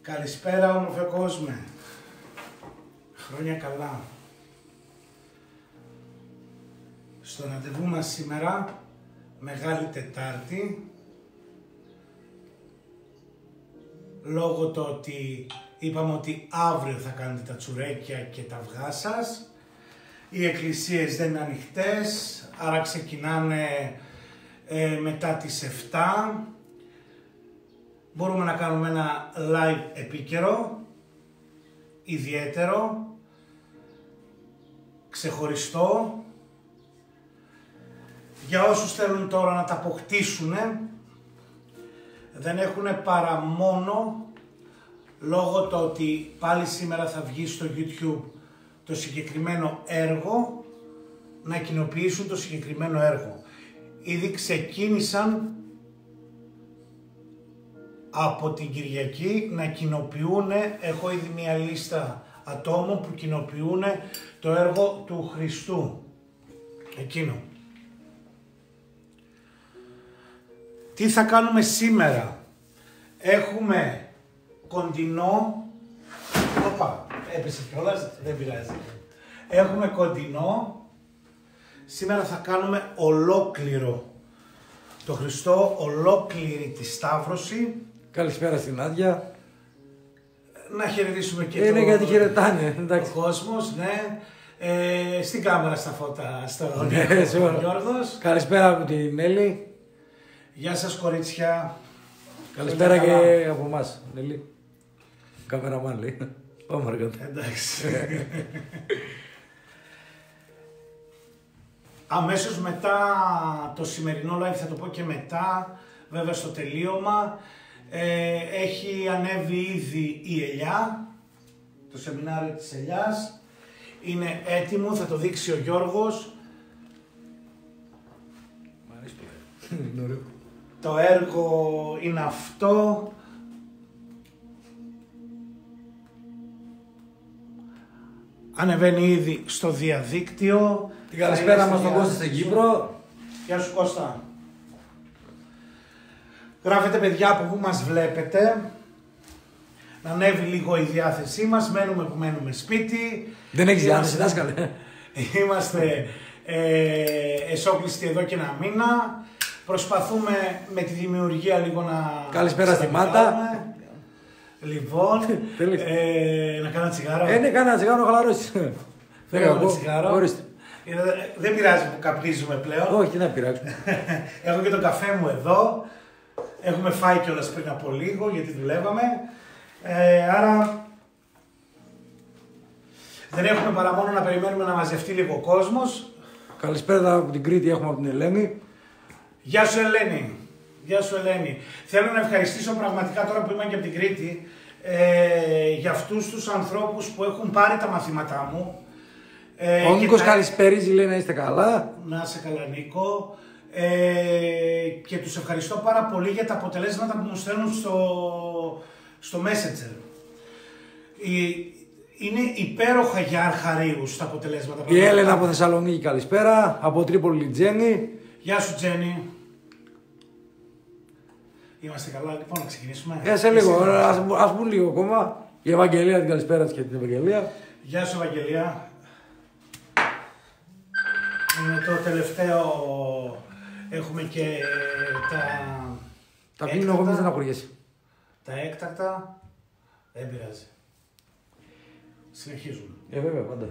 Καλησπέρα όμορφε κόσμε. Χρόνια καλά. Στο ραντεβού μας σήμερα, Μεγάλη Τετάρτη, λόγω του ότι είπαμε ότι αύριο θα κάνετε τα τσουρέκια και τα αυγά σας, οι εκκλησίες δεν είναι ανοιχτές, άρα ξεκινάνε μετά τις 7. Μπορούμε να κάνουμε ένα live επίκαιρο, ιδιαίτερο, ξεχωριστό, για όσους θέλουν τώρα να τα αποκτήσουν. Δεν έχουν παρά μόνο, λόγω του ότι πάλι σήμερα θα βγει στο YouTube το συγκεκριμένο έργο, να κοινοποιήσουν το συγκεκριμένο έργο. Ήδη ξεκίνησαν από την Κυριακή να κοινοποιούν, έχω ήδη μια λίστα ατόμων που κοινοποιούν το έργο του Χριστού, εκείνο. Τι θα κάνουμε σήμερα? Έχουμε κοντινό, όπα, έπεσε κιόλας, δεν πειράζει. Έχουμε κοντινό, σήμερα θα κάνουμε ολόκληρο το Χριστό, ολόκληρη τη Σταύρωση. Καλησπέρα στην Άντια. Να χαιρετήσουμε και είναι γιατί χαιρετάνε, ο κόσμος, ναι. Στην κάμερα στα φώτα, στο Γιώργος. Καλησπέρα από την Έλλη. Γεια σας κορίτσια. Καλησπέρα και από εμάς, Νέλη. Καμεραμάν λέει. Πάμε αργότερα. Εντάξει. Αμέσως μετά το σημερινό live, θα το πω και μετά, βέβαια στο τελείωμα, έχει ανέβει ήδη η ελιά, το σεμινάριο της ελιάς. Είναι έτοιμο, θα το δείξει ο Γιώργος. Μ' αρέσει το έργο. Είναι ωραίο. Το έργο είναι αυτό. Ανεβαίνει ήδη στο διαδίκτυο. Την καλησπέρα μας στον Κώστα στην Κύπρο. Γεια σου Κώστα. Γράφετε παιδιά από που μας βλέπετε. Να ανέβει λίγο η διάθεσή μας. Μένουμε που μένουμε σπίτι. Δεν έχεις διάθεση, δάσκαλε. Είμαστε εσόκλειστοι εδώ και ένα μήνα. Προσπαθούμε με τη δημιουργία λίγο να... Καλησπέρα στη Μάτα. Λοιπόν, να κάνω τσιγάρο. Ναι, κάνω ένα τσιγάρο, χαλαρώσεις. Θέλω ένα τσιγάρο. Ορίστε. Δεν πειράζει που καπνίζουμε πλέον. Όχι, να πειράξουμε. Έχω και τον καφέ μου εδώ. Έχουμε φάει κιόλας πριν από λίγο γιατί δουλεύαμε. Άρα δεν έχουμε παρά μόνο να περιμένουμε να μαζευτεί λίγο ο κόσμος. Καλησπέρα από την Κρήτη, έχουμε από την Ελένη. Γεια σου Ελένη. Γεια σου Ελένη. Θέλω να ευχαριστήσω πραγματικά τώρα που είμαι και από την Κρήτη για αυτούς τους ανθρώπους που έχουν πάρει τα μαθήματά μου. Ο Νίκος καλησπέριζει, λέει να είστε καλά. Να είσαι καλά Νίκο. Και τους ευχαριστώ πάρα πολύ για τα αποτελέσματα που μου στέλνουν στο Messenger. Είναι υπέροχα για αρχαρίους τα αποτελέσματα. Η Έλενα από Θεσσαλονίκη καλησπέρα. Από Τρίπολη Τζέννη. Γεια σου Τζέννη. Είμαστε καλά, λοιπόν, να ξεκινήσουμε. Σε λίγο, ας πούμε λίγο ακόμα. Η Ευαγγελία, την καλησπέρα της και την Ευαγγελία. Γεια σου Ευαγγελία. Είναι το τελευταίο, έχουμε και τα πίνω εγώ, μην στεναχωριέσαι. Τα έκτακτα, δεν πειράζει. Συνεχίζουμε. Βέβαια, πάντα.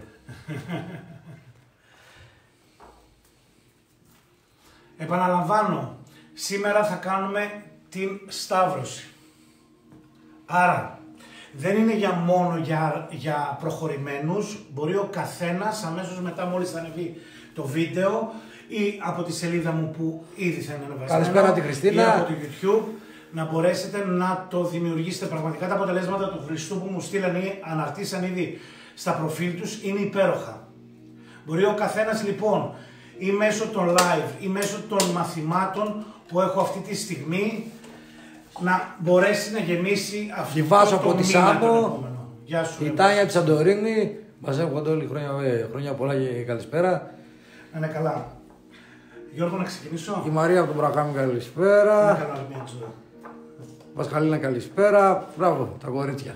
Επαναλαμβάνω, σήμερα θα κάνουμε την Σταύρωση. Άρα, δεν είναι μόνο για προχωρημένους, μπορεί ο καθένας αμέσως μετά μόλις θα ανεβεί το βίντεο ή από τη σελίδα μου που ήδη θα είναι ανεβασμένο. Καλησπέρα τη Χριστίνα. Ή από το YouTube, να μπορέσετε να το δημιουργήσετε. Πραγματικά τα αποτελέσματα του Χριστού που μου στείλαν ή αναρτήσαν ήδη στα προφίλ τους είναι υπέροχα. Μπορεί ο καθένας λοιπόν ή μέσω των live ή μέσω των μαθημάτων που έχω αυτή τη στιγμή να μπορέσει να γεμίσει αυτό τη Βάσο το από τη μήνα Σάμπο, Γεια σου, η Τάνια της Σαντορίνη, μας εύχονται όλοι χρόνια πολλά και καλησπέρα. Να είναι καλά. Γιώργο, να ξεκινήσω. Η Μαρία από τον Μπρακάμι, καλησπέρα. Να κάνω άλλη μια τζούρα. Πασχαλίνα, καλησπέρα. Μπράβο, τα κορίτσια.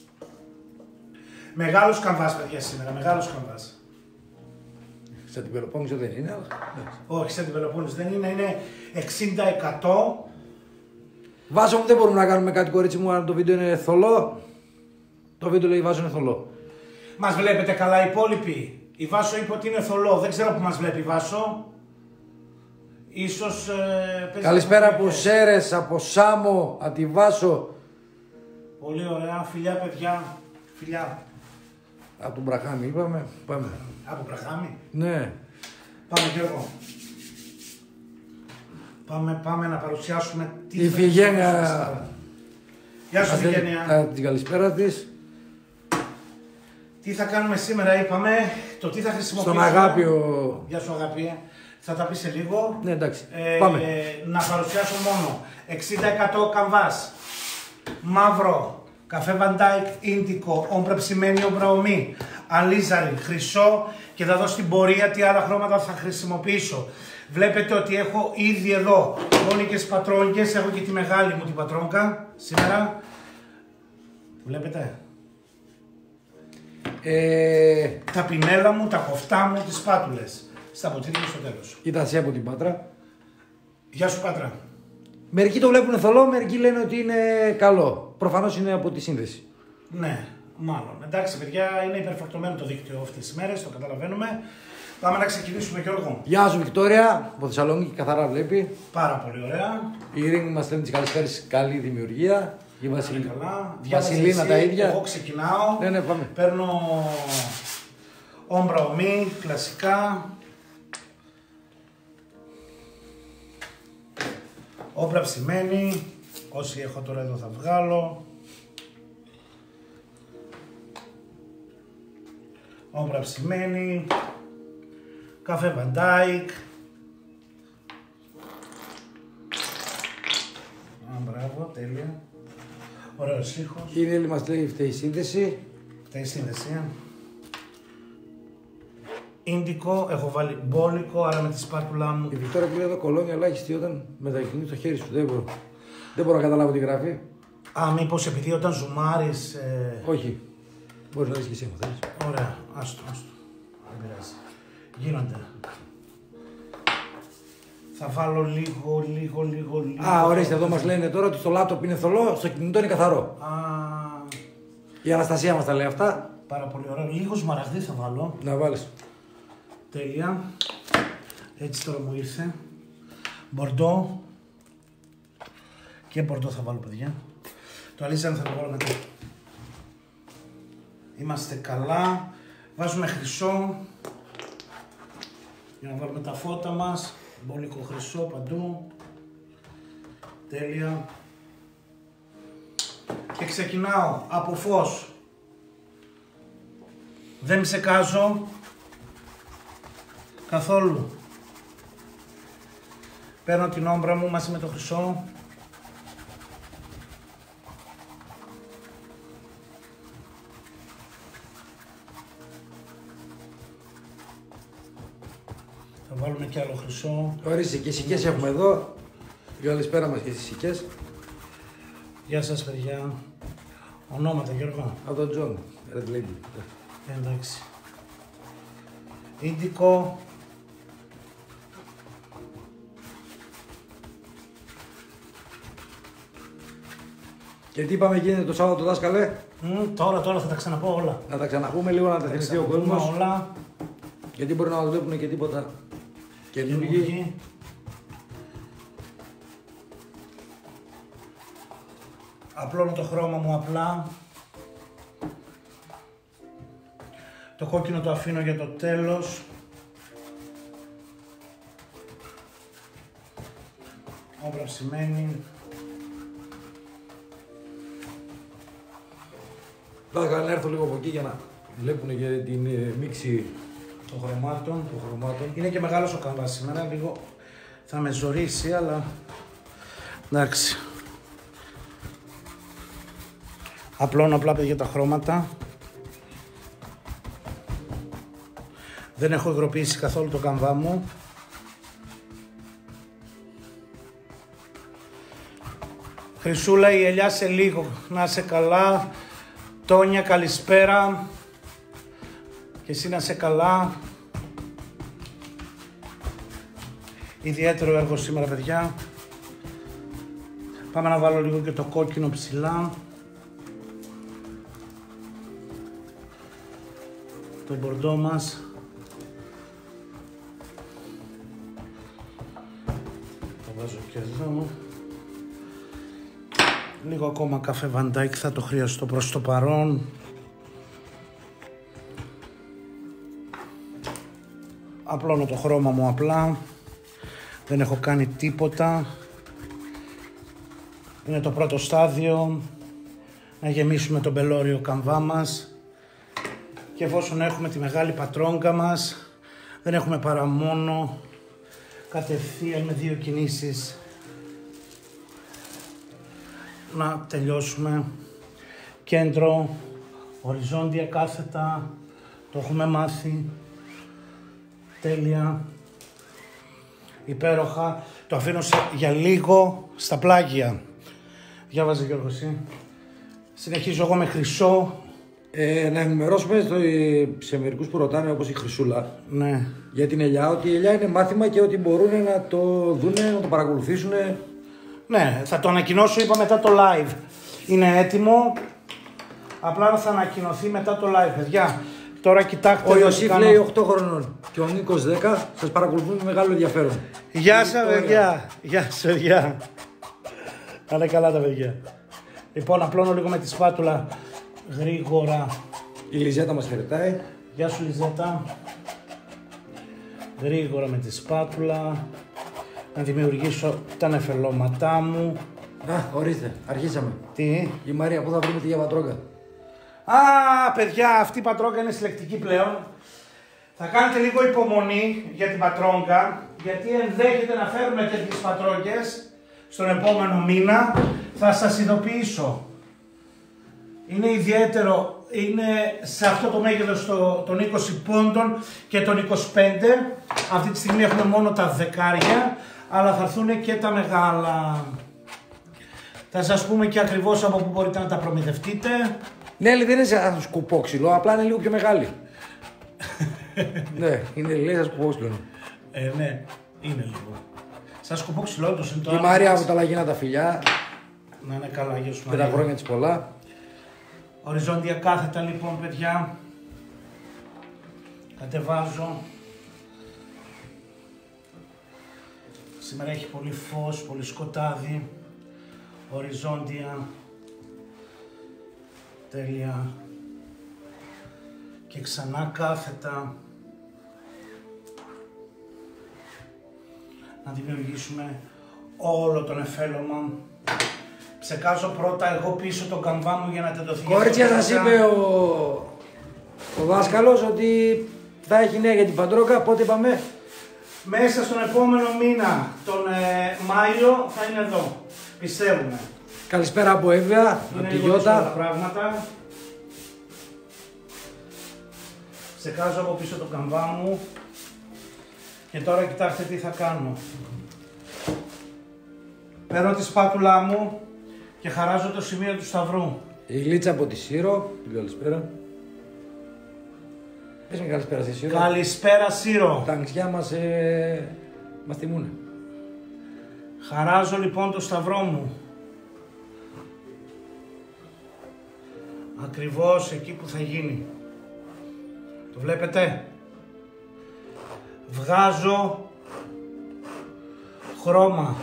Μεγάλος καμβάς, παιδιά, σήμερα. Μεγάλος καμβάς. Σαν την Πελοπόννησο δεν είναι, αλλά... Όχι, σαν την Πελοπόννησο δεν είναι. Είναι 60%. Βάσο μου, δεν μπορούμε να κάνουμε κάτι, κορίτσι μου, αν το βίντεο είναι θολό. Το βίντεο λέει Βάσο είναι θολό. Μας βλέπετε καλά οι υπόλοιποι? Η Βάσο είπε ότι είναι θολό. Δεν ξέρω που μας βλέπει η Βάσο. Ίσως... Καλησπέρα από Σέρες, από Σάμο, από τη Βάσο. Πολύ ωραία. Φιλιά, παιδιά. Φιλιά. Από τον Μπραχάμι είπαμε. Πάμε. Από Μπραχάμι. Ναι. Πάμε κι εγώ. Πάμε να παρουσιάσουμε η Φιγένια. Γεια σου, Φιγένια. Την καλησπέρα της. Τι θα κάνουμε σήμερα, είπαμε, το τι θα χρησιμοποιήσουμε. Στον Αγάπιο. Γεια σου, Αγάπη. Θα τα πει σε λίγο. Ναι, εντάξει. Πάμε. Να παρουσιάσω μόνο 60% καμβάς, μαύρο, καφέ Van Dyke, ίντικο, όμπρα ψημένη, όμπρα ομή, αλίζαρι, χρυσό και θα δω στην πορεία τι άλλα χρώματα θα χρησιμοποιήσω. Βλέπετε ότι έχω ήδη εδώ γόνικες πατρόγγες, έχω και τη μεγάλη μου την πατρόγκα σήμερα. Βλέπετε. Τα πινέλα μου, τα κοφτά μου, τις σπάτουλες. Στα ποτήρια στο τέλος. Ήταν εσύ από την Πάτρα. Γεια σου, Πάτρα. Μερικοί το βλέπουν θολό, μερικοί λένε ότι είναι καλό. Προφανώς είναι από τη σύνδεση. Ναι, μάλλον. Εντάξει, παιδιά, είναι υπερφορτωμένο το δίκτυο αυτές τις μέρες, το καταλαβαίνουμε. Πάμε να ξεκινήσουμε, Γιώργο. Γεια σου, Βικτόρια. Από Θεσσαλονίκη καθαρά βλέπει. Πάρα πολύ ωραία. Η Ειρήνη μας στέλνει τις καλησπέρες. Καλή δημιουργία. Η Καλά. Βασιλίνα τα ίδια. Εγώ ξεκινάω. Ναι, πάμε. Παίρνω όμπρα ομή, κλασικά. Όμπρα ψημένη. Όσοι έχω τώρα εδώ θα βγάλω. Όμπρα ψημένη. Καφέ Van Dyke. Μπράβο, τέλεια. Ωραίος ήχος. Η Νέλη μας λέει φταίει η σύνδεση. Φταίει η σύνδεση. Ίντικο, έχω βάλει μπόλικο, άρα με τη σπάτουλά μου. Η Βικτόρια που λέει εδώ κολόνια ελάχιστη όταν μετακινεί το χέρι σου. Δεν μπορώ να καταλάβω τι γράφει. Α, μήπως επειδή όταν ζουμάρεις... Όχι. Μπορείς να δεις και εσύ μου θέλεις. Ωραία, άστο. Δεν πειράζει. Γίνονται. Θα βάλω λίγο. Α, ορίστε, εδώ μας λένε τώρα ότι στο λάπτοπ είναι θολό, στο κινητό είναι καθαρό. Α, Η Αναστασία μας τα λέει αυτά. πάρα πολύ ωραία. Λίγο σμαραγδί θα βάλω. Να βάλεις. Τέλεια. Έτσι τώρα μου ήρθε. Μπορντό. Και μπορντό θα βάλω, παιδιά. Το αλήθεια θα το βάλω μετά. Είμαστε καλά. Βάζουμε χρυσό. Για να βάλουμε τα φώτα μας. Μπόλικο χρυσό παντού. Τέλεια. Και ξεκινάω από φως. Δεν ψεκάζω καθόλου. Παίρνω την όμπρα μου μαζί με το χρυσό. Θα βάλουμε και άλλο χρυσό. Ορίστε, και σικές έχουμε εδώ. Καλησπέρα μας και στις σικές. Γεια σας, παιδιά. Ονόματα, Γιώργο. Από τον Τζον. Red Lady. Εντάξει. Ίντικο. Και τι είπαμε γίνεται το Σάββατο, δάσκαλε. Τώρα θα τα ξαναπώ όλα. Να τα ξαναπούμε λίγο, να τα θυμηθεί ο κόσμος. Όλα. Γιατί μπορεί να μας βλέπουν και τίποτα καινούργιοι. Απλώνω το χρώμα μου απλά. Το κόκκινο το αφήνω για το τέλος. Όμπρα ψημένη. Θα έρθω λίγο από εκεί για να βλέπουν και την μίξη Των χρωμάτων. Είναι και μεγάλος ο καμβάς σήμερα, λίγο θα με ζορίσει, αλλά εντάξει. Απλώνω απλά, παιδιά, τα χρώματα. Δεν έχω υγροποιήσει καθόλου το καμβά μου. Χρυσούλα, η ελιά σε λίγο. Να είσαι καλά. Τόνια, καλησπέρα. Και εσύ να είσαι καλά. Ιδιαίτερο έργο σήμερα, παιδιά. Πάμε να βάλω λίγο και το κόκκινο ψηλά. Το μπορντό μας. Το βάζω και εδώ. Λίγο ακόμα καφέ βαντάκι θα το χρειαστώ προς το παρόν. Απλώνω το χρώμα μου απλά. Δεν έχω κάνει τίποτα. Είναι το πρώτο στάδιο. Να γεμίσουμε τον πελώριο καμβά μας. Και εφόσον έχουμε τη μεγάλη πατρόγκα μας, δεν έχουμε παρά μόνο κατευθείαν με 2 κινήσεις να τελειώσουμε. Κέντρο, οριζόντια, κάθετα, το έχουμε μάθει. Τέλεια. Υπέροχα. Το αφήνω για λίγο στα πλάγια. Διάβαζε Γιώργο εσύ. Συνεχίζω εγώ με χρυσό. Να ενημερώσουμε σε μερικούς που ρωτάνε, όπως η Χρυσούλα, Ναι. για την ελιά, ότι η ελιά είναι μάθημα και ότι μπορούν να το δούνε, να το παρακολουθήσουν. Ναι, θα το ανακοινώσω, είπα, μετά το live. Είναι έτοιμο. Απλά θα ανακοινωθεί μετά το live, παιδιά. Τώρα κοιτάξτε. Ο Ιωσήφ λέει 8 χρονών και ο Νίκος 10. Σας παρακολουθούν με μεγάλο ενδιαφέρον. Γεια σας, παιδιά. Γεια σας, παιδιά. Να είναι καλά τα παιδιά. Λοιπόν, απλώνω λίγο με τη σπάτουλα γρήγορα. Η Λιζέτα μας χαιρετάει. Γεια σου, Λιζέτα. Γρήγορα με τη σπάτουλα. Να δημιουργήσω τα νεφελώματά μου. Ορίστε, αρχίσαμε. Τι? Η Μαρία, πού θα βρούμε τη διαβατρόγκα. Παιδιά, αυτή η πατρόγκα είναι συλλεκτική πλέον. Θα κάνετε λίγο υπομονή για την πατρόγκα, γιατί ενδέχεται να φέρουμε τέτοιες πατρόγκες στον επόμενο μήνα. Θα σας ειδοποιήσω. Είναι ιδιαίτερο, είναι σε αυτό το μέγεθος των 20 πόντων και των 25. Αυτή τη στιγμή έχουμε μόνο τα δεκάρια, αλλά θα έρθουν και τα μεγάλα. Θα σας πούμε και ακριβώς από πού μπορείτε να τα προμηθευτείτε. Ναι, δεν είναι σαν σκουπόξυλο, απλά είναι λίγο πιο μεγάλη. Ναι, είναι λέει σαν σκουπόξυλο. Ναι, είναι λίγο. Σαν σκουπόξυλο όντως είναι το. Η Μαρία από τα Λαγίνα τα φιλιά. Να είναι καλά, γεια σου Με τα χρόνια της πολλά. Οριζόντια κάθετα λοιπόν, παιδιά. Κατεβάζω. Σήμερα έχει πολύ φως, πολύ σκοτάδι. Οριζόντια. Τέλεια. Και ξανά κάθετα. Να δημιουργήσουμε όλο τον εφέλωμα. Ψεκάζω πρώτα εγώ πίσω τον καμβά μου για να τεντωθεί. Κορίτσια, σας είπε ο δάσκαλος ότι θα έχει νέα για την πατρόγκα. Πότε είπαμε? Μέσα στον επόμενο μήνα, τον Μάιο, θα είναι εδώ. Πιστεύουμε. Καλησπέρα από Εύβοια, από τη Γιώτα. Τα πράγματα. Ψεκάζω από πίσω τον καμβά μου. Και τώρα κοιτάξτε τι θα κάνω. Παίρνω τη σπάτουλά μου και χαράζω το σημείο του σταυρού. Η Γλίτσα από τη Σύρο. Καλησπέρα. Πες με καλησπέρα στη Σύρο. Καλησπέρα, Σύρο. Τα νησιά μας τιμούνε. Χαράζω λοιπόν το σταυρό μου. Ακριβώς εκεί που θα γίνει. Το βλέπετε? Βγάζω χρώμα.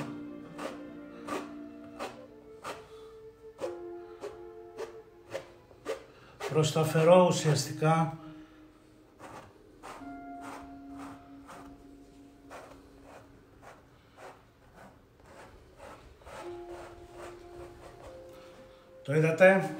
Προσταφερώ ουσιαστικά το είδατε,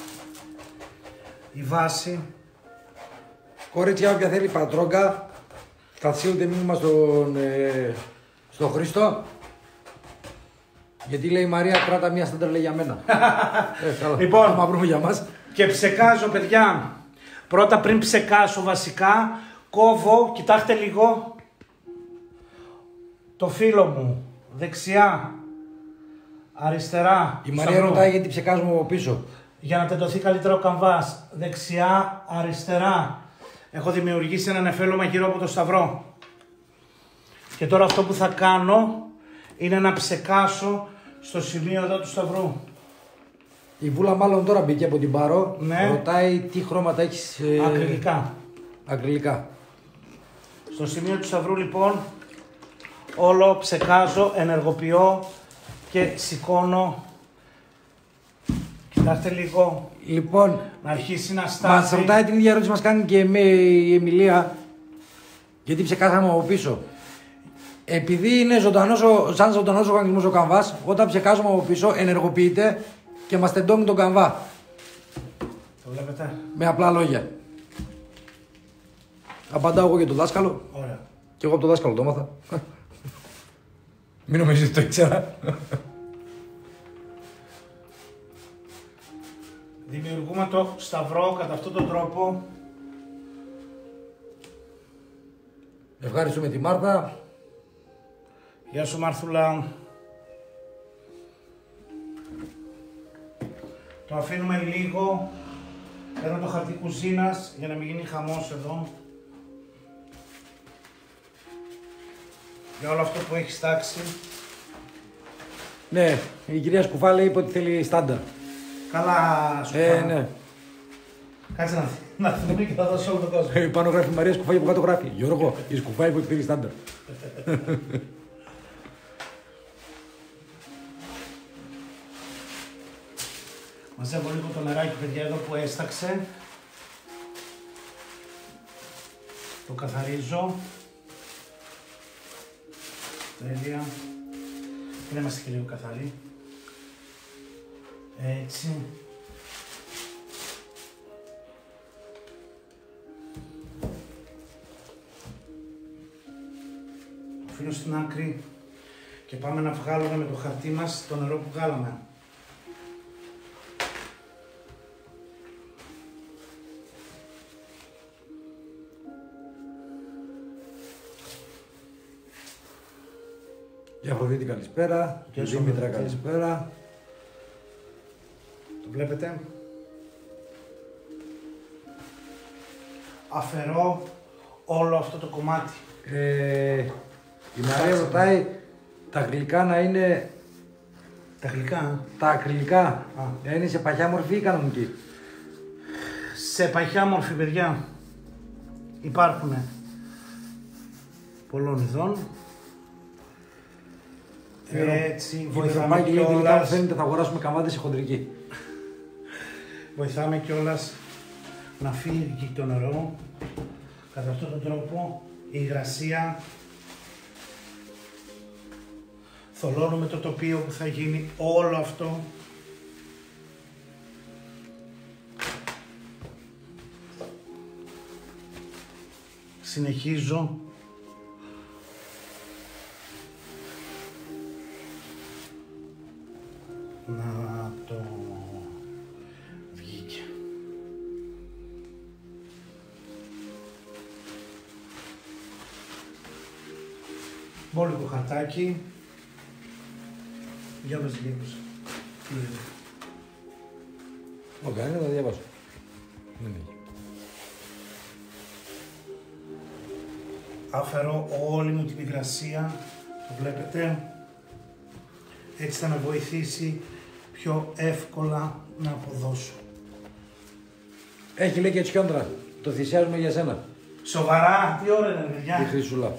η βάση. Κορίτσια, όποια θέλει πατρόγκα, θα στείλετε μήνυμα στον Χρήστο. Γιατί λέει η Μαρία, κράτα μία στάνταρ, λέει για μένα. Λοιπόν, να βρούμε για μας. Και ψεκάζω, παιδιά. Πρώτα, πριν ψεκάσω βασικά, κόβω, κοιτάξτε λίγο, το φύλλο μου, δεξιά. Αριστερά. Η Μαρία ρωτάει γιατί ψεκάζουμε από πίσω. Για να τεντωθεί καλύτερα ο καμβάς. Δεξιά, αριστερά. Έχω δημιουργήσει ένα νεφέλωμα γύρω από το σταυρό. Και τώρα αυτό που θα κάνω είναι να ψεκάσω στο σημείο εδώ του σταυρού. Η Βούλα μάλλον τώρα μπήκε από την Πάρο. Ναι. Ρωτάει τι χρώματα έχεις. Ακριλικά. Ακριλικά. Στο σημείο του σταυρού λοιπόν όλο ψεκάζω, ενεργοποιώ και σηκώνω. Κοιτάξτε λίγο. Λοιπόν, να αρχίσει να στάσει. Μας ρωτάει την ίδια ερώτηση μας κάνει και η Εμιλία. Γιατί ψεκάσαμε από πίσω. Επειδή είναι σαν ζωντανός οργανισμός ο καμβάς, όταν ψεκάζουμε από πίσω ενεργοποιείται και μας τεντώνει τον καμβά. Το βλέπετε. Με απλά λόγια. Απαντάω εγώ για τον δάσκαλο. Ωραία. Και εγώ από τον δάσκαλο το έμαθα. Μην νομίζετε ότι το ήξερα. Δημιουργούμε το σταυρό κατά αυτόν τον τρόπο. Ευχαριστούμε τη Μάρθα. Γεια σου Μάρθουλα. Το αφήνουμε λίγο. Παίρνω το χαρτί κουζίνας για να μην γίνει χαμός εδώ. Για όλο αυτό που έχει τάξει. Ναι, η κυρία Σκουφάλη είπε ότι θέλει στάντα. Καλά Σκουφάλη. Ναι. Κάτσε να θυμηθούμε και θα δώσω όλο τον κόσμο. Πάνω γράφει η Μαρία Σκουφάλη, από κάτω γράφει Γιώργο, η Σκουφάλη είπε ότι θέλει στάντα. Μαζεύω λίγο το νεράκι παιδιά εδώ που έσταξε. Το καθαρίζω. Τέλεια. Και να είμαστε και λίγο καθαροί. Έτσι. Το αφήνω στην άκρη και πάμε να βγάλουμε με το χαρτί μας το νερό που βγάλαμε. Η Αφροδίτη καλησπέρα, η Δήμητρα καλησπέρα. Το βλέπετε. Αφαιρώ όλο αυτό το κομμάτι. Η Μαρία ρωτάει τα γλυκά να είναι... Τα γλυκά. Τα ακριλικά να είναι σε παχιά μορφή ή κανονική. Σε παχιά μορφή παιδιά. Υπάρχουν πολλών ειδών. Έτσι, βοηθάμε κιόλας. Φαίνεται θα αγοράσουμε καμάδες σε χοντρική. Βοηθάμε κιόλας να φύγει το νερό. Κατά αυτόν τον τρόπο η υγρασία. Θολώνουμε το τοπίο που θα γίνει όλο αυτό. Συνεχίζω. Να το βγήκε. Μπόλικο χαρτάκι. Για μας διάβασα. Όχι, δεν θα διαβάσω. Αφαιρώ όλη μου την υγρασία. Το βλέπετε. Έτσι θα με βοηθήσει πιο εύκολα να αποδώσω. Έχει λέει και τσιόντρα. Το θυσιάζουμε για σένα. Σοβαρά, τι ώρα είναι παιδιά. Η Χρυσούλα.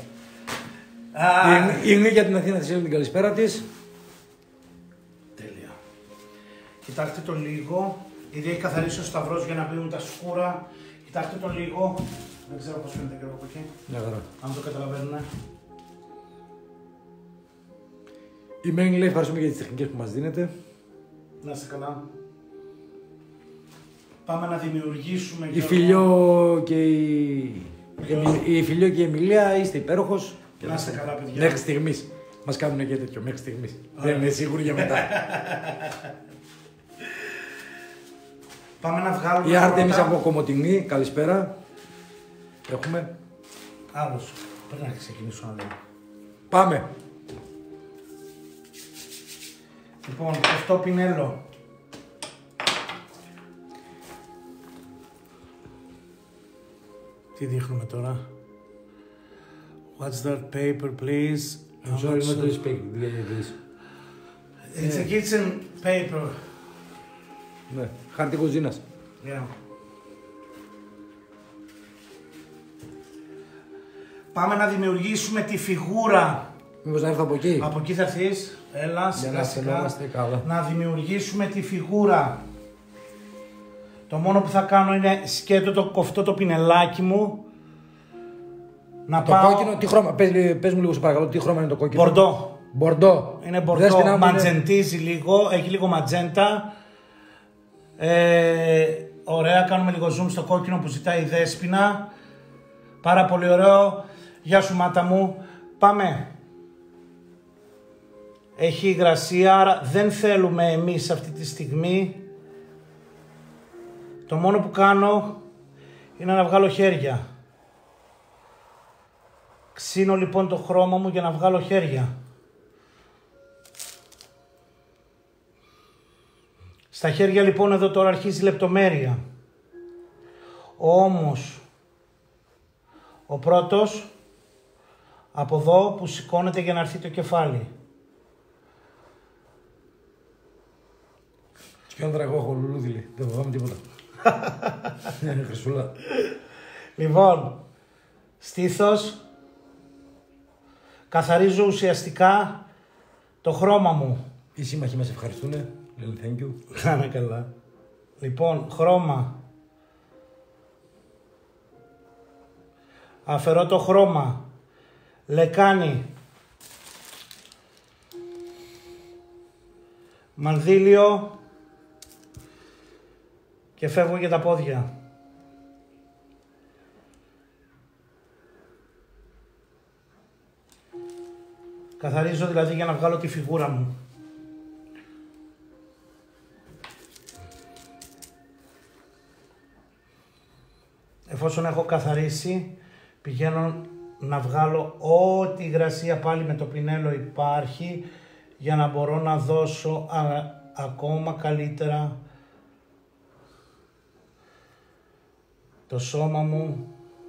Η για την Αθήνα της την καλησπέρα της. Τέλεια. Κοιτάξτε το λίγο. Ήδη έχει καθαρίσει ο σταυρός για να μπαίνουν τα σκούρα. Κοιτάξτε το λίγο. Δεν ξέρω πώς φαίνεται και από εκεί. Μια χαρά. Αν το καταλαβαίνουν. Η Μένη λέει ευχαριστούμε για τις τεχνικές που μας δίνετε. Να είστε καλά. Πάμε να δημιουργήσουμε... Η Φιλιό και η Φιλιό και η Εμιλία είστε υπέροχος. Να είστε καλά παιδιά. Μέχρι στιγμής. Μας κάνουν και τέτοιο μέχρι στιγμής. Δεν είναι σίγουροι για μετά. Πάμε να βγάλουμε... Η Άρτεμις από Κομοτηνή, καλησπέρα. Έχουμε. Άλλος. Πρέπει να ξεκινήσω να λέω. Πάμε. Λοιπόν, αυτό πινέλο. Τι δείχνουμε τώρα? What's that paper, please? I'm sorry, not this paper, this. It's a kitchen paper. Ναι, χάρτη κουζίνας. Yeah. Πάμε να δημιουργήσουμε τη φιγούρα. Μήπως να έρθω από εκεί? Από εκεί θα έρθεις. Έλα, σιγά σιγά. Καλά. Να δημιουργήσουμε τη φιγούρα. Το μόνο που θα κάνω είναι σκέτο το κοφτό το πινελάκι μου. Να το πάω... κόκκινο, τι χρώμα, πες μου λίγο σε παρακαλώ, τι χρώμα είναι το κόκκινο? Μπορντό. Μπορντό. Είναι μπορντό, ματζεντίζει λίγο, έχει λίγο ματζέντα. Ωραία, κάνουμε λίγο zoom στο κόκκινο που ζητάει η Δέσποινα. Πάρα πολύ ωραίο. Γεια σου μάτα μου. Πάμε. Έχει υγρασία, άρα δεν θέλουμε εμείς αυτή τη στιγμή. Το μόνο που κάνω είναι να βγάλω χέρια. Ξύνω λοιπόν το χρώμα μου για να βγάλω χέρια. Στα χέρια λοιπόν εδώ τώρα αρχίζει η λεπτομέρεια. Όμως ο πρώτος από εδώ που σηκώνεται για να έρθει το κεφάλι. Σκιόντρα εγώ έχω λουλούδιλη, δεν φοβάμαι τίποτα. Είναι χρυσούλα. Λοιπόν, στήθος, καθαρίζω ουσιαστικά το χρώμα μου. Οι σύμμαχοι μας ευχαριστούνε, λένε thank you. Κάνε καλά. Λοιπόν, χρώμα. Αφαιρώ το χρώμα. Λεκάνη. Μανδύλιο. Και φεύγω για τα πόδια. Καθαρίζω δηλαδή για να βγάλω τη φιγούρα μου. Εφόσον έχω καθαρίσει, πηγαίνω να βγάλω ό,τι υγρασία πάλι με το πινέλο υπάρχει για να μπορώ να δώσω ακόμα καλύτερα το σώμα μου.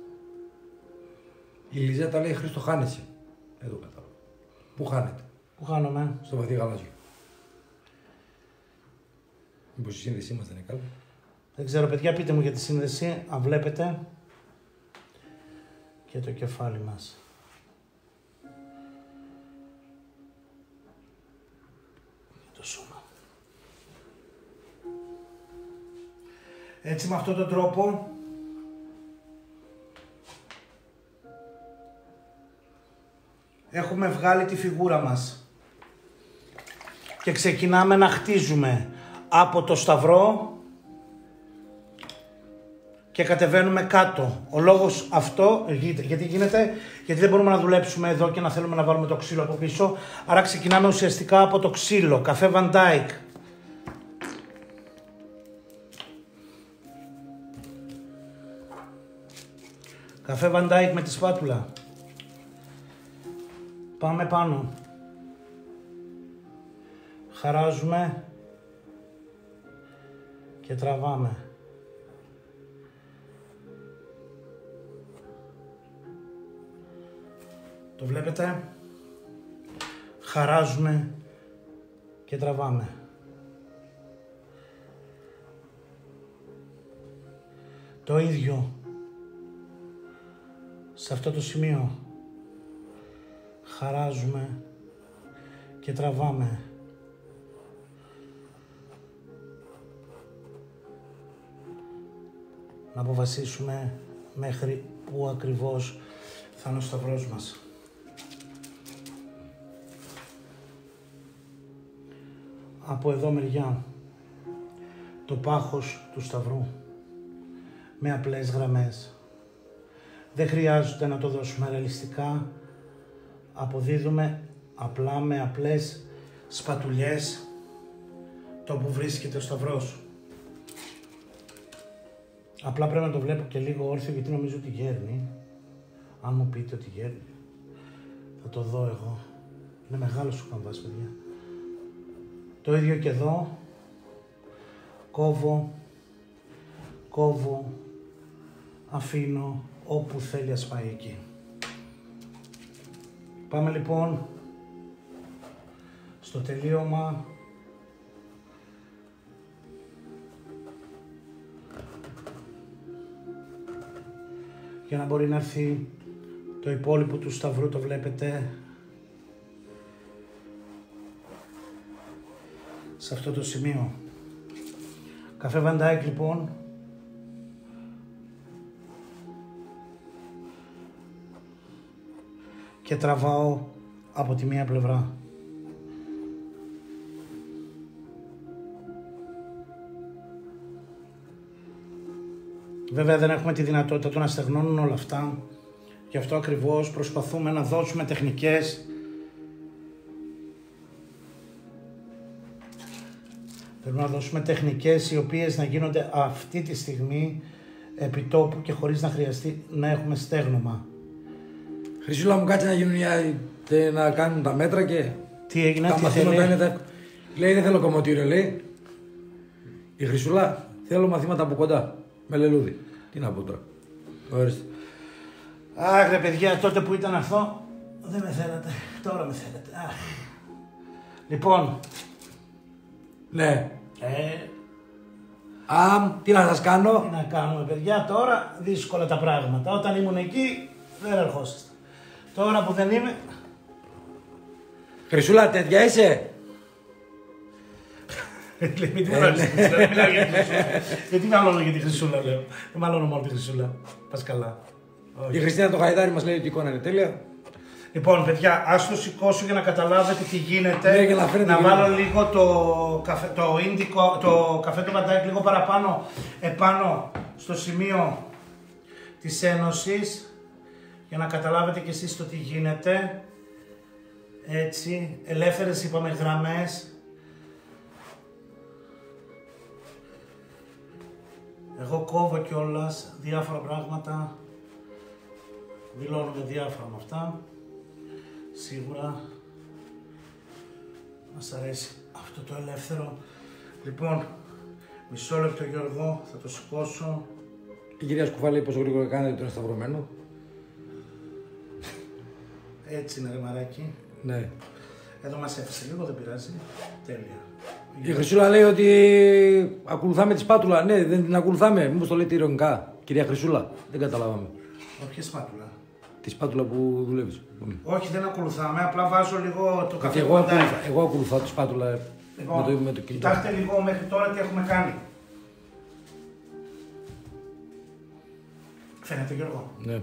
Η Λιζέτα λέει Χρήστο χάνεσαι. Εδώ κατάλαβα. Πού χάνεται? Πού χάνομαι? Στο βαθύ γαλάζιο. Μήπως η σύνδεσή μας δεν είναι καλή? Δεν ξέρω παιδιά, πείτε μου για τη σύνδεση, αν βλέπετε. Και το κεφάλι μας. Το σώμα. Έτσι με αυτόν τον τρόπο έχουμε βγάλει τη φιγούρα μας. Και ξεκινάμε να χτίζουμε από το σταυρό και κατεβαίνουμε κάτω. Ο λόγος αυτό, γιατί γίνεται, γιατί δεν μπορούμε να δουλέψουμε εδώ και να θέλουμε να βάλουμε το ξύλο από πίσω. Άρα ξεκινάμε ουσιαστικά από το ξύλο, καφέ Van Dyke. Καφέ Van Dyke με τη σπάτουλα. Πάμε πάνω. Χαράζουμε και τραβάμε. Το βλέπετε? Χαράζουμε και τραβάμε. Το ίδιο σε αυτό το σημείο. Χαράζουμε και τραβάμε. Να αποφασίσουμε μέχρι πού ακριβώς θα είναι ο σταυρός μας. Από εδώ μεριά το πάχος του σταυρού με απλές γραμμές. Δεν χρειάζεται να το δώσουμε ρεαλιστικά. Αποδίδουμε απλά με απλές σπατουλιές το που βρίσκεται ο σταυρός. Απλά πρέπει να το βλέπω και λίγο όρθιο γιατί νομίζω ότι γέρνει. Αν μου πείτε ότι γέρνει, θα το δω εγώ. Είναι μεγάλος ο καμβάς, παιδιά. Το ίδιο και εδώ. Κόβω, κόβω, αφήνω όπου θέλει ας πάει εκεί. Πάμε λοιπόν στο τελείωμα. Για να μπορεί να έρθει το υπόλοιπο του σταυρού, το βλέπετε. Σε αυτό το σημείο. Καφέ Van Dyke λοιπόν. Και τραβάω από τη μία πλευρά. Βέβαια δεν έχουμε τη δυνατότητα του να στεγνώνουν όλα αυτά. Γι' αυτό ακριβώς προσπαθούμε να δώσουμε τεχνικές. Θέλουμε να δώσουμε τεχνικές οι οποίες να γίνονται αυτή τη στιγμή επί τόπου και χωρίς να χρειαστεί να έχουμε στέγνομα. Χρυσούλα μου, κάτσε να γίνουν να κάνουν τα μέτρα και τι έγινε, τα μαθήματα είναι Λέει δεν θέλω κομμωτήριο, λέει. Η Χρυσούλα θέλω μαθήματα από κοντά. Με λελούδι. Τι να πω τώρα. Ορίστε. Αχ ρε παιδιά, τότε που ήταν αυτό δεν με θέλατε. Τώρα με θέλετε. Αχ. Λοιπόν. Ναι. Τι να σας κάνω. Τι να κάνουμε παιδιά, τώρα δύσκολα τα πράγματα. Όταν ήμουν εκεί δεν ερχόσαστε. Τώρα που δεν είμαι. Χρυσούλα, τέτοια είσαι. Μην την βάζεις τη Χρυσούλα, δεν μιλάω για τη Χρυσούλα. Γιατί μαλώνω για τη Χρυσούλα, λέω. Δεν μαλώνω μόνο τη Χρυσούλα. Πας καλά. Η Χριστίνα το Γαϊδάρη μας λέει ότι η εικόνα είναι τέλεια. Λοιπόν, παιδιά, ας το σηκώσω για να καταλάβετε τι γίνεται. Ναι, για να βάλω λίγο το καφέ του Van Dyke λίγο παραπάνω επάνω στο σημείο της ένωσης. Για να καταλάβετε κι εσείς το τι γίνεται. Έτσι, ελεύθερες είπαμε γραμμές. Εγώ κόβω κιόλας διάφορα πράγματα. Δηλώνουμε διάφορα με αυτά. Σίγουρα μας αρέσει αυτό το ελεύθερο. Λοιπόν, μισό λεπτό Γιώργο, θα το σηκώσω. Η κυρία Σκουφάλη πόσο γρήγορα κάνετε το είναι σταυρωμένο. Έτσι είναι ρε μαράκι. Ναι. Εδώ μας έφεσε λίγο, δεν πειράζει. Τέλεια. Η Χρυσούλα λέει ότι ακολουθάμε τη σπάτουλα. Ναι, δεν την ακολουθάμε. Μήπως το λέτε ηρωνικά. Κυρία Χρυσούλα, δεν καταλάβαμε. Ποια σπάτουλα. Τη σπάτουλα που δουλεύεις. Όχι, δεν ακολουθάμε. Απλά βάζω λίγο το καφέ. Εγώ ακολουθάω τη σπάτουλα λοιπόν, με το κινητό. Κοιτάξτε λίγο μέχρι τώρα τι έχουμε κάνει. Φαίνεται Γιώργο. Ναι.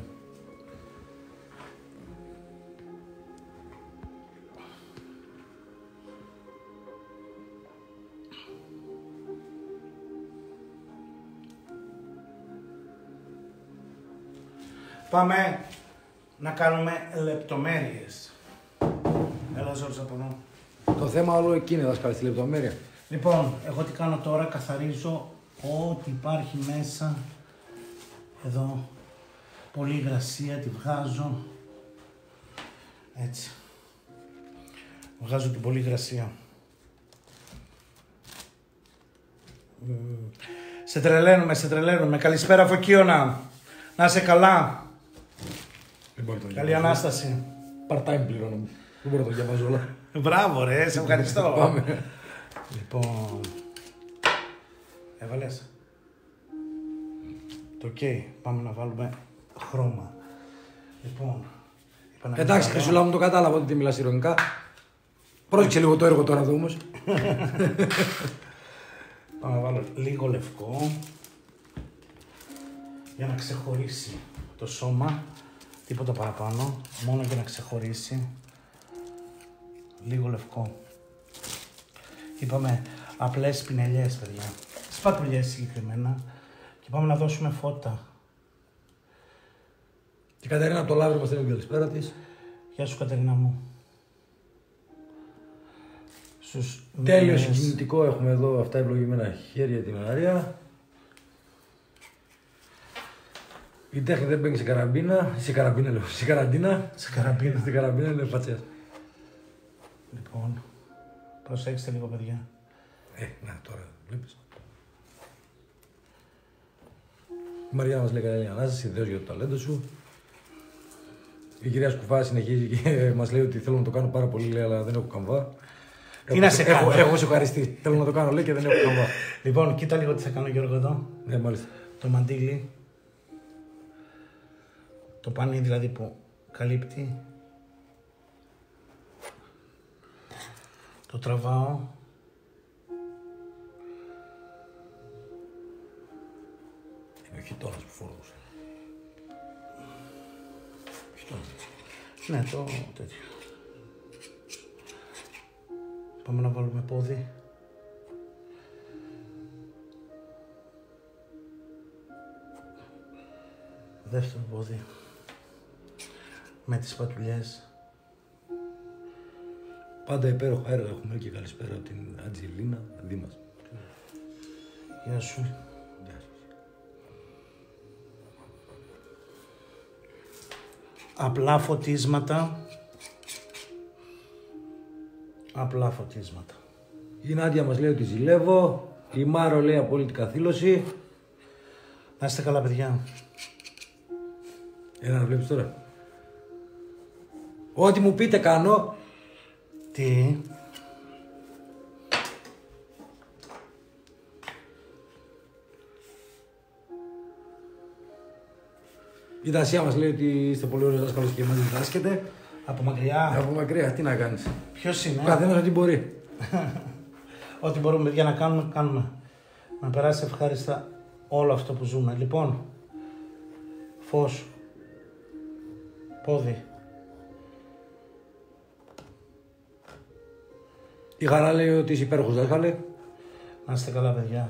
Πάμε να κάνουμε λεπτομέρειες. Έλα Ζόρις από εδώ. Το θέμα όλο εκεί είναι δάσκαλε στη λεπτομέρεια. Λοιπόν, εγώ τι κάνω τώρα, καθαρίζω ό,τι υπάρχει μέσα. Εδώ, πολλή υγρασία, τη βγάζω. Έτσι. Βγάζω την πολλή υγρασία. Σε τρελαίνουμε. Καλησπέρα Φωκίωνα. Να είσαι καλά. Καλή Ανάσταση. Part-time πληρώνω. Δεν μπορώ να το διαβάζω όλα. Μπράβο ρε, σε ευχαριστώ. Πάμε. Λοιπόν, έβαλες. Το ok, πάμε να βάλουμε χρώμα. Λοιπόν, εντάξει Χρυσούλα μου, το κατάλαβα ότι μιλάς ειρωνικά. Πρόσεξε λίγο το έργο τώρα εδώ όμως. Πάμε να βάλω λίγο λευκό. Για να ξεχωρίσει το σώμα. Τίποτα παραπάνω, μόνο για να ξεχωρίσει. Λίγο λευκό. Είπαμε απλές πινελιές, παιδιά. Σπατουλιές συγκεκριμένα. Και πάμε να δώσουμε φώτα. Και η Κατερίνα από το Λαύριο μας θέλει καλησπέρα της. Γεια σου Κατερίνα μου. Τέλειο συγκινητικό έχουμε εδώ αυτά ευλογημένα χέρια την Άρια. Η τέχνη δεν μπαίνει σε καραμπίνα, σε καραντίνα. Σε καραμπίνα είναι φατσιάς. Λοιπόν, Προσέξτε λίγο, παιδιά. Να τώρα, βλέπεις. Η Μαριάννα μας λέει καλή ανάσταση, ιδέως για το ταλέντο σου. Η κυρία Σκουφά συνεχίζει και μας λέει ότι θέλω να το κάνω πάρα πολύ, λέει, αλλά δεν έχω καμβά. Τι να σε κάνω. Έχω σοκαριστεί. Θέλω να το κάνω, λέει, και δεν έχω καμβά. Λοιπόν, κοίτα λίγο τι θα κάνω, Γιώργο, εδώ. Ναι, μάλιστα. Το μαντίλι. Το πανί δηλαδή που καλύπτει. Το τραβάω. Είναι ο χιτώνας που φορούσε. Ναι, το τέτοιο. Πάμε να βάλουμε πόδι. Δεύτερο πόδι. Με τις πατουλιές. Πάντα υπέροχα έργα έχουμε και καλησπέρα από την Αντζελίνα, Δήμας. Γεια σου. Απλά φωτίσματα. Απλά φωτίσματα. Η Νάντια μας λέει ότι ζηλεύω. Η Μάρο λέει απόλυτη καθήλωση. Να είστε καλά, παιδιά. Έλα να βλέπεις τώρα. Ό,τι μου πείτε κάνω. Τι. Η Δασία μας λέει ότι είστε πολύ ωραίος δάσκαλος και μας διδάσκετε. Από μακριά. Από μακριά, τι να κάνεις. Ποιος είναι. Ο καθένας ό,τι μπορεί. Ό,τι μπορούμε, παιδιά, να κάνουμε, κάνουμε. Να περάσει ευχάριστα όλο αυτό που ζούμε. Λοιπόν, φως, πόδι. Η Χαρά λέει ότι είσαι υπέροχος δάσκαλε. Να είστε καλά, παιδιά.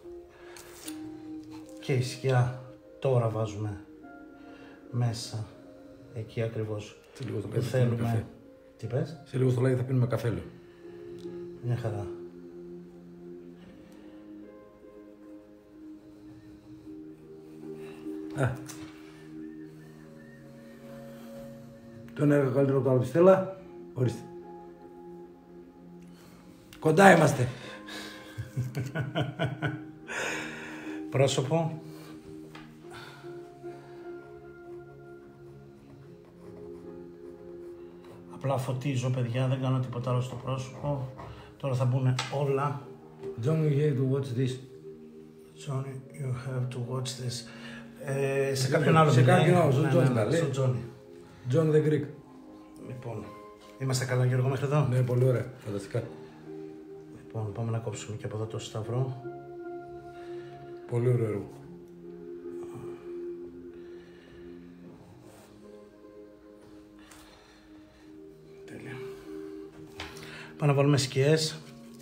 Και η σκιά τώρα βάζουμε μέσα. Εκεί ακριβώς που θέλουμε. Τι πες? Σε λίγο στο live θα πίνουμε καφέ, λέω. Μια χαρά. Το ένα έργο καλύτερο από το άλλο της Στέλλα. Ορίστε. Κοντά είμαστε. Πρόσωπο. Απλά φωτίζω, παιδιά, δεν κάνω τίποτα άλλο στο πρόσωπο. Τώρα θα μπουν όλα. John, you have to watch this. John, you have to watch this. Σε κάποιον άλλο. Σε κάποιον άλλο, στον Johnny. στον Johnny. John the Greek. Λοιπόν, είμαστε καλά, Γιώργο, μέχρι εδώ. Ναι, πολύ ωραία, φανταστικά. Λοιπόν, πάμε να κόψουμε και από εδώ το σταυρό. Πολύ ωραίο έργο. Τέλεια. Πάμε να βάλουμε σκιές.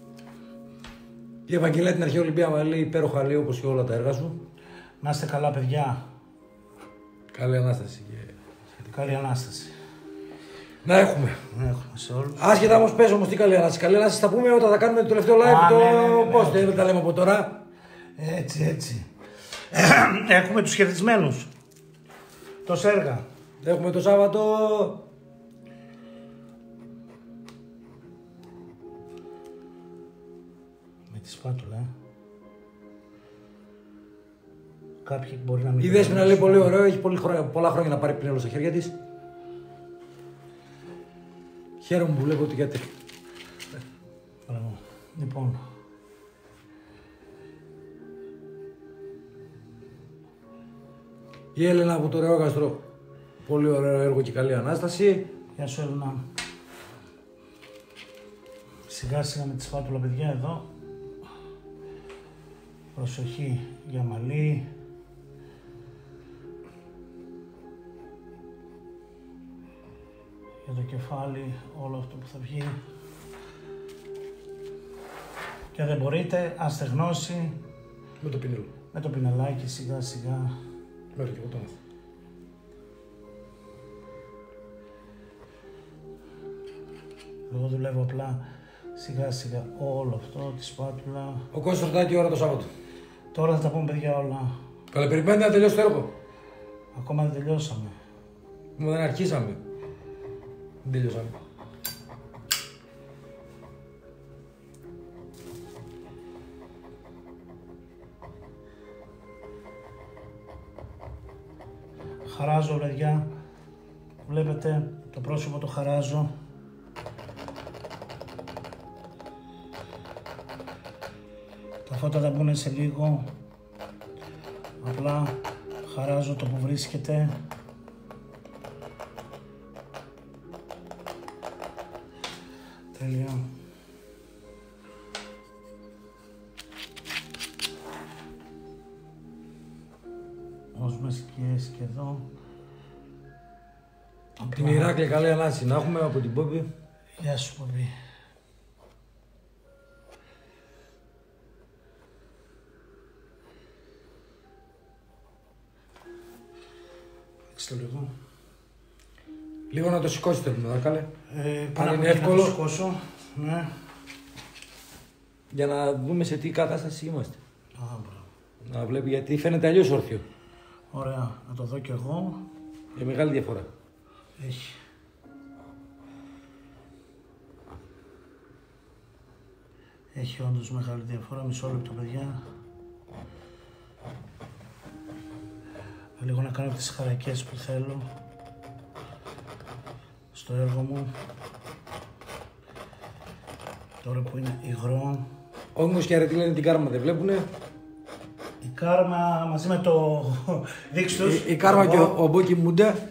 Η Ευαγγελία την αρχαία Ολυμπία μα λέει υπέροχα, λέει, όπως και όλα τα έργα σου. Να είστε καλά, παιδιά. Καλή Ανάσταση. Καλή Ανάσταση. Να έχουμε. Να έχουμε σε όλους. Άσχετα όμως, πες όμως τι καλή Ανάσταση. Καλή Ανάσταση θα πούμε όταν θα κάνουμε το τελευταίο live. Ναι. Πώς δεν τα λέμε από τώρα. Έτσι. Έχουμε τους χαιρετισμένους. Το έργα. Έχουμε το Σάββατο. Με τη σπάτουλα, Κάποιοι μπορεί να μην. Η Δέσποινα λέει πολύ ωραίο, έχει πολλά χρόνια να πάρει πινέλο στα χέρια της. Χαίρομαι που βλέπω ότι γιατί. Λοιπόν. Η Έλενα από το Ρεόγαστρο. Πολύ ωραίο έργο και καλή Ανάσταση. Γεια σου, Έλενα. Σιγά σιγά με τη σπάτουλα, παιδιά, εδώ. Προσοχή για μαλλί. Για το κεφάλι, όλο αυτό που θα βγει. Και δεν μπορείτε, αστεγνώσει. Με το πινέλο. Με το πινελάκι, σιγά σιγά. Μέχρι και εγώ το μάθω. Εγώ δουλεύω απλά σιγά σιγά όλο αυτό, τη σπάτουλα. Ο Κώστας ρωτάει τι ώρα το Σάββατο. Τώρα θα τα πούμε, παιδιά, όλα. Καλά, περιμένετε να τελειώσει το έργο. Ακόμα δεν τελειώσαμε. Μα δεν αρχίσαμε. Δεν τελειώσαμε. Χαράζω, παιδιά. Βλέπετε το πρόσωπο το χαράζω. Τα φώτα θα μπουν σε λίγο. Απλά χαράζω το που βρίσκεται. Τέλεια. Βάζουμε σκιές και εδώ. Την Ηράκλεια καλή ανάση να έχουμε από την Πόπη. Γεια σου Πόπη. Δείξτε λίγο. Λίγο να το σηκώσετε με καλέ. Αν είναι εύκολο. Να το σηκώσω. Ναι. Για να δούμε σε τι κατάσταση είμαστε. Μπράβο. Να βλέπει γιατί φαίνεται αλλιώς όρθιο. Ωραία. Να το δω κι εγώ. Για μεγάλη διαφορά. Έχει. Έχει όντως μεγάλη διαφορά. Μισό λεπτό, παιδιά. Λίγο να κάνω τις χαρακές που θέλω στο έργο μου. Τώρα που είναι υγρό. Όμως και αρετή λένε την κάρμα δεν βλέπουνε. Η κάρμα μαζί με το δείξ' τους. Η κάρμα και ο Μπόκι Μούντε.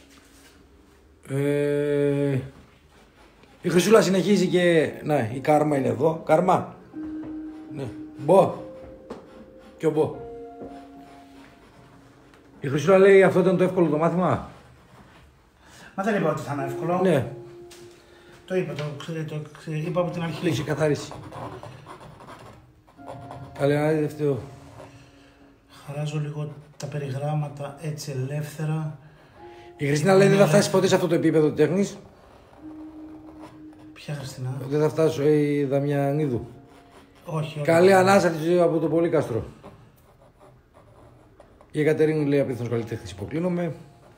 Η Χρυσούλα συνεχίζει και... Ναι, η κάρμα είναι εδώ. Κάρμα. Ναι. Μπο. Και ο Μπο. Η Χρυσούλα λέει αυτό ήταν το εύκολο το μάθημα. Μα δεν είπα ότι θα είναι εύκολο. Ναι. Το είπα, είπα από την αρχή. Το έχει καθαρίσει. Καλή να δείτε αυτό. Χαράζω λίγο τα περιγράμματα έτσι ελεύθερα. Η Χριστίνα λέει δεν θα φτάσει ποτέ σε αυτό το επίπεδο τέχνης. Ποια Χριστίνα? Δεν θα φτάσω, η Δαμιανίδου. Όχι. Καλή ανάσα της από το Πολύκαστρο. Η Εκατερίνη λέει απίθανος καλλιτέχνης υποκλίνομαι.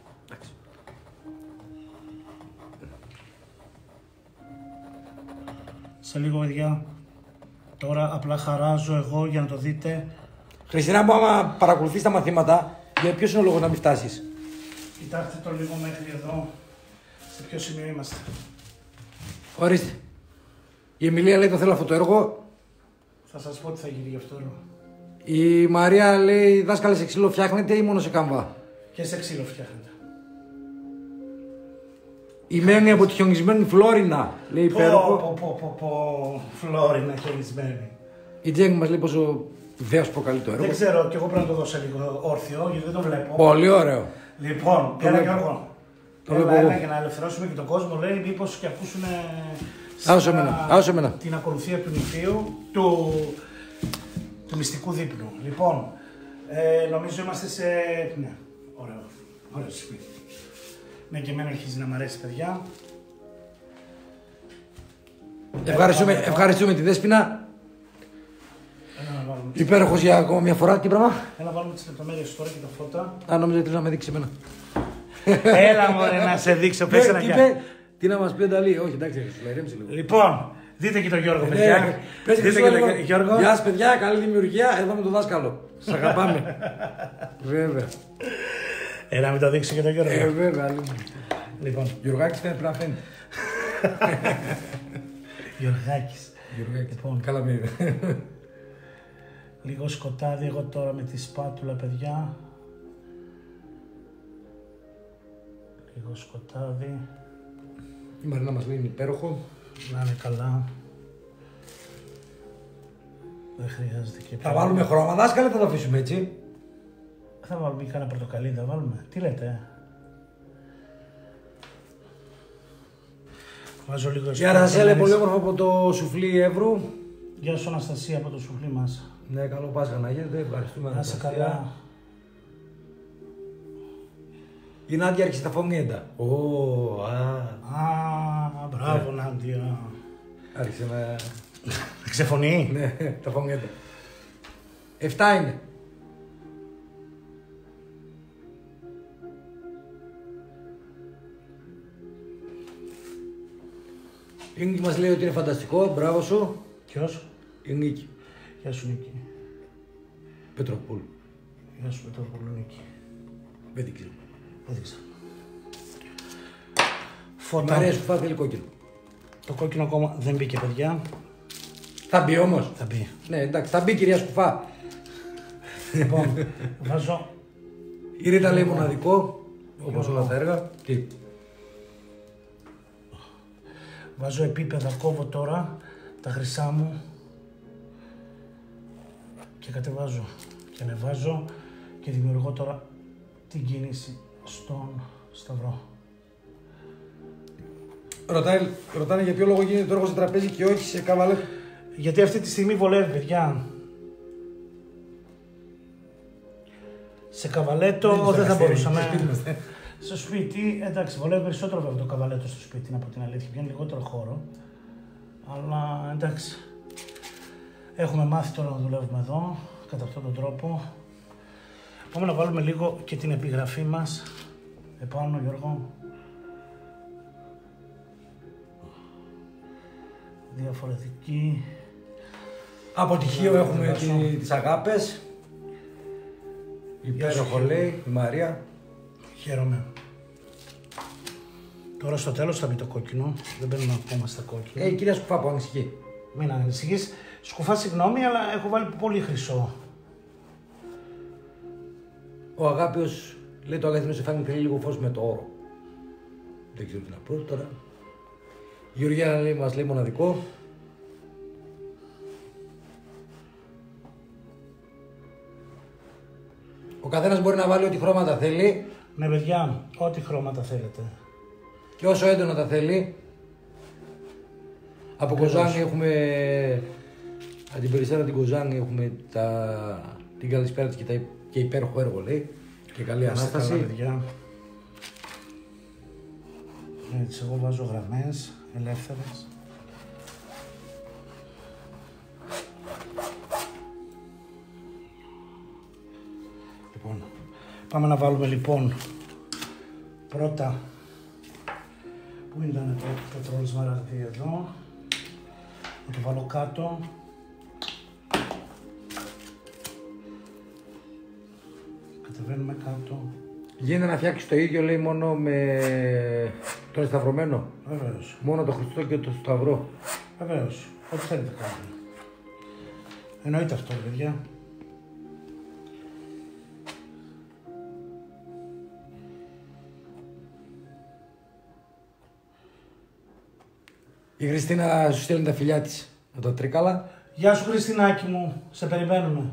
Σε λίγο, παιδιά. Τώρα απλά χαράζω εγώ για να το δείτε. Χριστίνα μου, άμα παρακολουθείς τα μαθήματα, για ποιος είναι ο λόγος να μην φτάσεις? Κοιτάξτε το λίγο μέχρι εδώ. Σε ποιο σημείο είμαστε. Ορίστε. Η Εμιλία λέει το θέλω αυτό το έργο. Θα σας πω τι θα γίνει γι' αυτό. Η Μαρία λέει δάσκαλε σε ξύλο φτιάχνετε ή μόνο σε καμβά? Και σε ξύλο φτιάχνετε. Η Μένη από τη χιονισμένη Φλόρινα λέει υπέροχο. Φλόρινα χιονισμένη. Η Τζέγκ μας λέει πόσο δέος προκαλεί το έργο. Δεν ξέρω, και εγώ πρέπει να το δώσω λίγο όρθιο γιατί δεν το βλέπω. Πολύ ωραίο. Λοιπόν, έλα Γιώργο. Έλα για να ελευθερώσουμε και τον κόσμο. Λέει μήπως και ακούσουν την ακολουθία του νηφίου, του μυστικού δείπνου. Λοιπόν, νομίζω είμαστε σε... Ναι, ωραίο σπίτι. Ναι, και εμένα αρχίζει να μ' αρέσει, παιδιά. Ευχαριστούμε τη Δέσποινα. Υπέροχος για ακόμα μια φορά, τι πράγμα. Έλα βάλουμε τις λεπτομέρειες τώρα και τα φώτα. Α, νόμιζα ότι να με δείξει εμένα. Έλα μωρέ να σε δείξω, πες ένα γεια. Τι να μας πει Ανταλή, όχι εντάξει, ηρέμησε λίγο. Λοιπόν, δείτε και τον Γιώργο, παιδιά. Δείτε και τον Γιώργο. Γεια σας παιδιά, καλή δημιουργία, εδώ με τον δάσκαλο. Σ' αγαπάμε. Βέβαια. Έλα μην το δείξω και τον Γιώργο. Βέβαια. Λοιπόν. Γιωργάκης πρέπει να φαίνεται. Γιωργάκης. Λοιπόν, καλά με είδε. Λίγο σκοτάδι εγώ τώρα με τη σπάτουλα, παιδιά. Λίγο σκοτάδι. Η Μαρίνα μας λέει είναι υπέροχο. Να είναι καλά. Δεν χρειάζεται και Θα βάλουμε χρώμα δάσκαλε, θα το αφήσουμε έτσι. Θα βάλουμε κανένα πορτοκαλί, θα βάλουμε. Τι λέτε? Βάζω λίγο Γεια Ρασέλε, πολύ όμορφο από το σουφλί Εύρου. Γεια σου Αναστασία από το σουφλί μας. Ναι, καλό Πάσχα να γίνεται, ευχαριστούμε. Να είσαι καλά. Η Νάντια άρχισε τα φωνήεντα. Μπράβο Νάντια. Άρχισε να... Ξεφωνεί. Ναι, τα φωνήεντα. 7 είναι. Η Νίκη μας λέει ότι είναι φανταστικό, μπράβο σου. Ποιος? Η Νίκη. Γεια σου Νίκη. Πετροπούλου. Γεια σου Πετροπούλου Νίκη. Δεν την ξέρω. Έδειξα. Μ' αρέσει που θέλει κόκκινο. Το κόκκινο ακόμα δεν μπήκε, παιδιά. Θα μπει όμως. Θα μπει. Ναι, εντάξει, θα μπει, κυρία Σκουφά. Λοιπόν, βάζω. Η Ρίτα λέει μοναδικό, όπως όλα τα έργα. Τι. Βάζω επίπεδα, κόβω τώρα τα χρυσά μου και κατεβάζω και ανεβάζω και δημιουργώ τώρα την κίνηση στον σταυρό. Ρωτάνε για ποιο λόγο γίνεται το έργο σε τραπέζι και όχι σε καβαλέτο. Γιατί αυτή τη στιγμή βολεύει, παιδιά. Σε καβαλέτο δεν θα μπορούσαμε. Στο σπίτι, εντάξει, βολεύει περισσότερο βέβαια το καβαλέτο στο σπίτι, από την αλήθεια. Πιάνει λιγότερο χώρο. Αλλά εντάξει. Έχουμε μάθει τώρα να δουλεύουμε εδώ, κατά αυτόν τον τρόπο. Πάμε να βάλουμε λίγο και την επιγραφή μας επάνω, Γιώργο. Διαφορετική. Από τυχείο έχουμε τις αγάπες. Υπέροχο λέει, η Μαρία. Χαίρομαι. Τώρα στο τέλος θα μπει το κόκκινο. Δεν μπαίνουμε ακόμα στα κόκκινα. Κυρία Σκουφά που ανησυχεί. Μην ανησυχείς. Σκουφά, συγγνώμη, αλλά έχω βάλει πολύ χρυσό. Ο Αγάπιος λέει το αληθινό σε φάνηκε λίγο φως με το όρο. Δεν ξέρω τι να πω τώρα. Η Γεωργία λέει, μας λέει μοναδικό. Ο καθένας μπορεί να βάλει ό,τι χρώματα θέλει. Ναι, παιδιά, ό,τι χρώματα θέλετε. Και όσο έντονα τα θέλει. Από Κοζάνη έχουμε. Από την Περισσέρα την Κοζάνη έχουμε την καλησπέρα της και υπέροχο έργο λέει. Και καλή ανάσταση. Καλά, παιδιά. Έτσι, εγώ βάζω γραμμές ελεύθερες. Λοιπόν, πάμε να βάλουμε λοιπόν πρώτα που ήταν το πετρόλαιο σμαραγδί εδώ. Να το βάλω κάτω. Κατεβαίνουμε κάτω. Γίνεται να φτιάξει το ίδιο λέει μόνο με το εσταυρωμένο. Βεβαίως. Μόνο το Χριστό και το Σταυρό. Βεβαίως. Ό,τι θέλετε κάνετε. Εννοείται αυτό, παιδιά. Η Χριστίνα σου στέλνει τα φιλιά της με τα τρίκαλα. Γεια σου Χριστινάκη μου, σε περιμένουμε.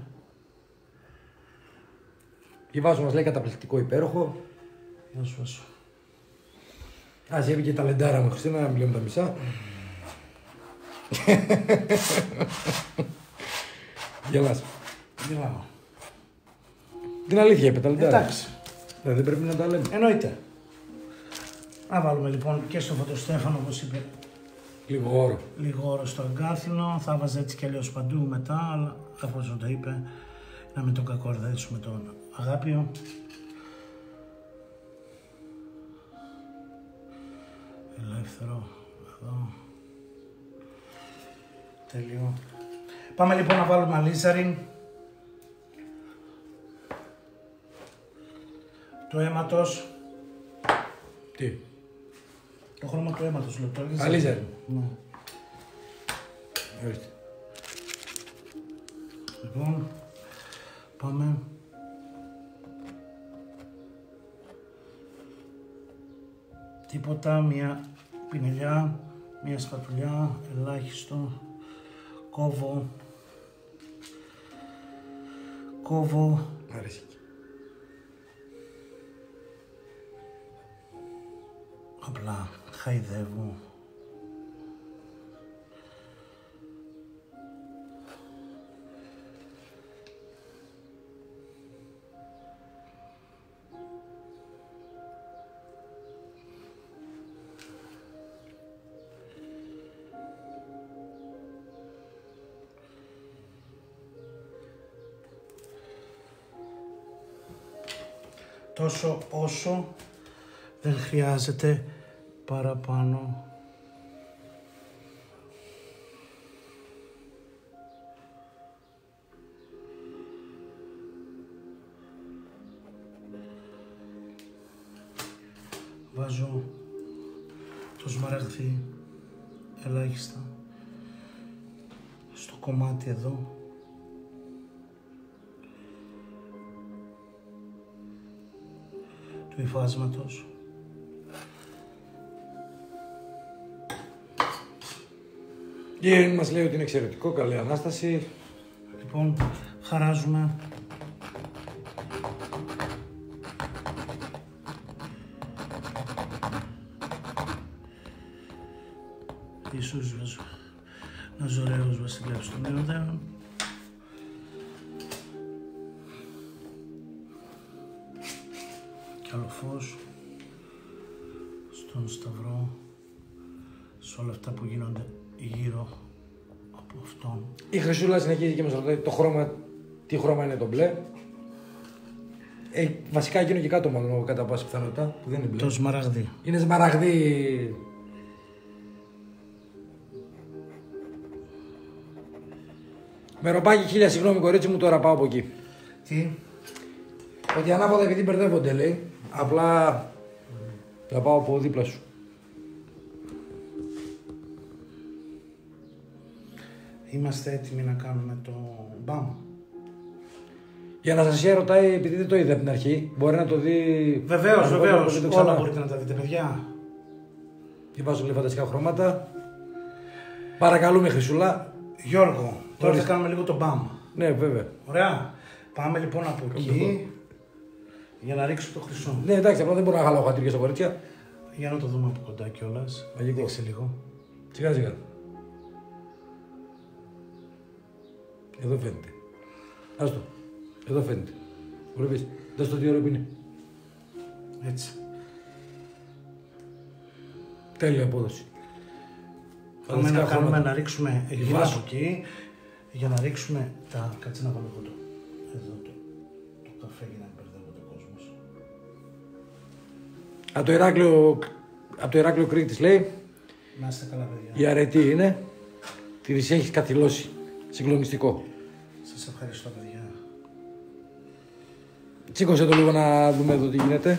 Η Βάσο μας λέει καταπληκτικό υπέροχο. Γεια σου Βάσο. Ας έβγαινε και τα λεντάρα μου Χριστίνα, να μιλάμε τα μισά. Γελάς. Γελάω. Την αλήθεια είπε τα λεντάρα. Εντάξει. Δεν πρέπει να τα λέμε. Εννοείται. Να βάλουμε λοιπόν και στο φωτοστέφανο, όπως είπε, Λίγο όρο. λίγο όρο στο αγκάθινο. Θα βάζε έτσι κι αλλιώς παντού μετά, αλλά όπως το είπε, να μην τον κακορδέσουμε τον Αγάπιο. Ελεύθερο, εδώ. Τέλειο. Πάμε λοιπόν να βάλουμε αλίζαριν. Το αίματος. Τι. Το χρώμα του αίματος, λέω. Το Αλίζαριν. Ναι. Ορίστε. Λοιπόν, πάμε. Τίποτα, μια πινελιά, μια σπατουλιά, ελάχιστο. Κόβω. Μ' αρέσει. Απλά χαϊδεύω. Τόσο όσο δεν χρειάζεται παραπάνω. βάζω το σμαραγδί ελάχιστα στο κομμάτι εδώ. Του υφάσματος. Η Ειρήνη μας λέει ότι είναι εξαιρετικό, καλή Ανάσταση. Λοιπόν, χαράζουμε. Ίσως ένας ωραίος βασιλεύς των Ιουδαίων. Και άλλο φως στον σταυρό, σε όλα αυτά που γίνονται γύρω από αυτόν. Η Χρυσούλα συνεχίζει και μας ρωτάει το χρώμα, τι χρώμα είναι το μπλε. Βασικά εκείνο και κάτω μάλλον κατά πάσα πιθανότητα που δεν είναι μπλε. Το σμαραγδί. Είναι σμαραγδί. Με ρομπάκι, χίλια συγγνώμη κορίτσι μου, τώρα πάω από εκεί. Τι? Ότι ανάποδα επειδή μπερδεύονται λέει, απλά θα πάω από δίπλα σου. Είμαστε έτοιμοι να κάνουμε το μπαμ. Για να σας ρωτάει, επειδή δεν το είδε από την αρχή, μπορεί να το δει... Βεβαίως, βεβαίως, όλα μπορείτε να τα δείτε παιδιά. Και βάζω λίγο φανταστικά χρώματα. Παρακαλούμε Χρυσούλα. Γιώργο, τώρα θα κάνουμε λίγο το μπαμ. Ναι, βέβαια. Ωραία. Πάμε λοιπόν από εκεί για να ρίξω το χρυσό. Ναι, εντάξει, απλά δεν μπορώ να χαλάω χατήρια στα κορίτσια. Για να το δούμε από κοντά κιόλας. Μαγικό. Δείξε λίγο. Σιγά σιγά. Εδώ φαίνεται. Άστο. Εδώ φαίνεται. Βλέπεις. Δες το τι ώρα που είναι. Έτσι. Τέλεια απόδοση. Πάμε να κάνουμε να ρίξουμε γύρω από εκεί για να ρίξουμε τα... Κάτσε να βάλω εγώ εδώ το καφέ για να μην μπερδεύεται ο κόσμος. Από το Ηράκλειο Κρήτης λέει. Να είστε καλά παιδιά. Η αρετή είναι. Τη έχεις καθυλώσει. Συγκλονιστικό. Σας ευχαριστώ παιδιά. Σήκωσε το λίγο να δούμε εδώ τι γίνεται.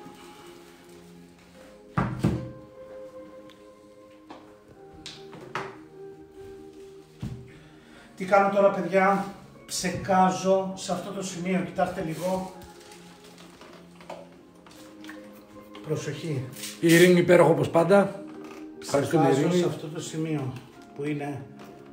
Τι κάνω τώρα παιδιά, ψεκάζω σε αυτό το σημείο, κοιτάξτε λίγο. Προσοχή. Η Ειρήνη υπέροχο όπως πάντα. Ευχαριστούμε Ψεκάζω Ειρήνη. σε αυτό το σημείο που είναι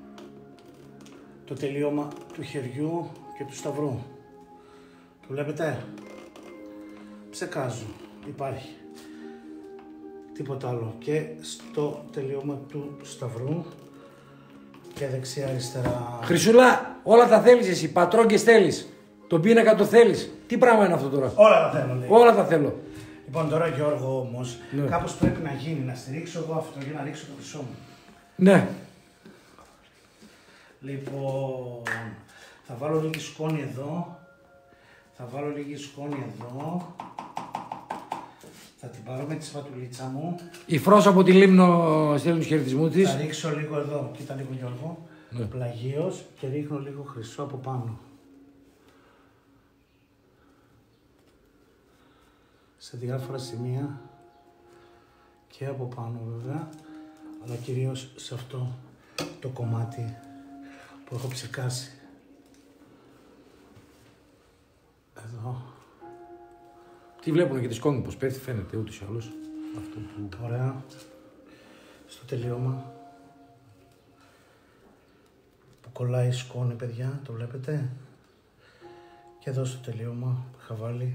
το τελείωμα του χεριού και του σταυρού. Το βλέπετε. Ψεκάζω. Υπάρχει. Τίποτα άλλο. Και στο τελείωμα του σταυρού και δεξιά αριστερά. Χρυσούλα, όλα τα θέλεις εσύ. Πατρόγκες θέλεις. Τον πίνακα το θέλεις. Τι πράγμα είναι αυτό τώρα. Όλα τα θέλω λέει. Όλα τα θέλω. Λοιπόν τώρα Γιώργο όμως, Ναι. κάπως πρέπει να γίνει, να στηρίξω εγώ αυτό για να ρίξω το χρυσό μου. Ναι. Λοιπόν, θα βάλω λίγη σκόνη εδώ. Θα βάλω λίγη σκόνη εδώ. Θα την πάρω με τη σπατουλίτσα μου. Η Φρός από τη Λίμνο στέλνει τους χαιρετισμούς της. Θα ρίξω λίγο εδώ, κοίτα λίγο Γιώργο. Ναι. Πλαγίως και ρίχνω λίγο χρυσό από πάνω. Σε διάφορα σημεία και από πάνω βέβαια, αλλά κυρίως σε αυτό το κομμάτι που έχω ψεκάσει. Εδώ. Τι βλέπουν και τη σκόνη πως πέφτει, φαίνεται ούτως ή άλλως. Αυτό που... Ωραία. Στο τελείωμα που κολλάει η σκόνη παιδιά, το βλέπετε. Και εδώ στο τελείωμα που είχα βάλει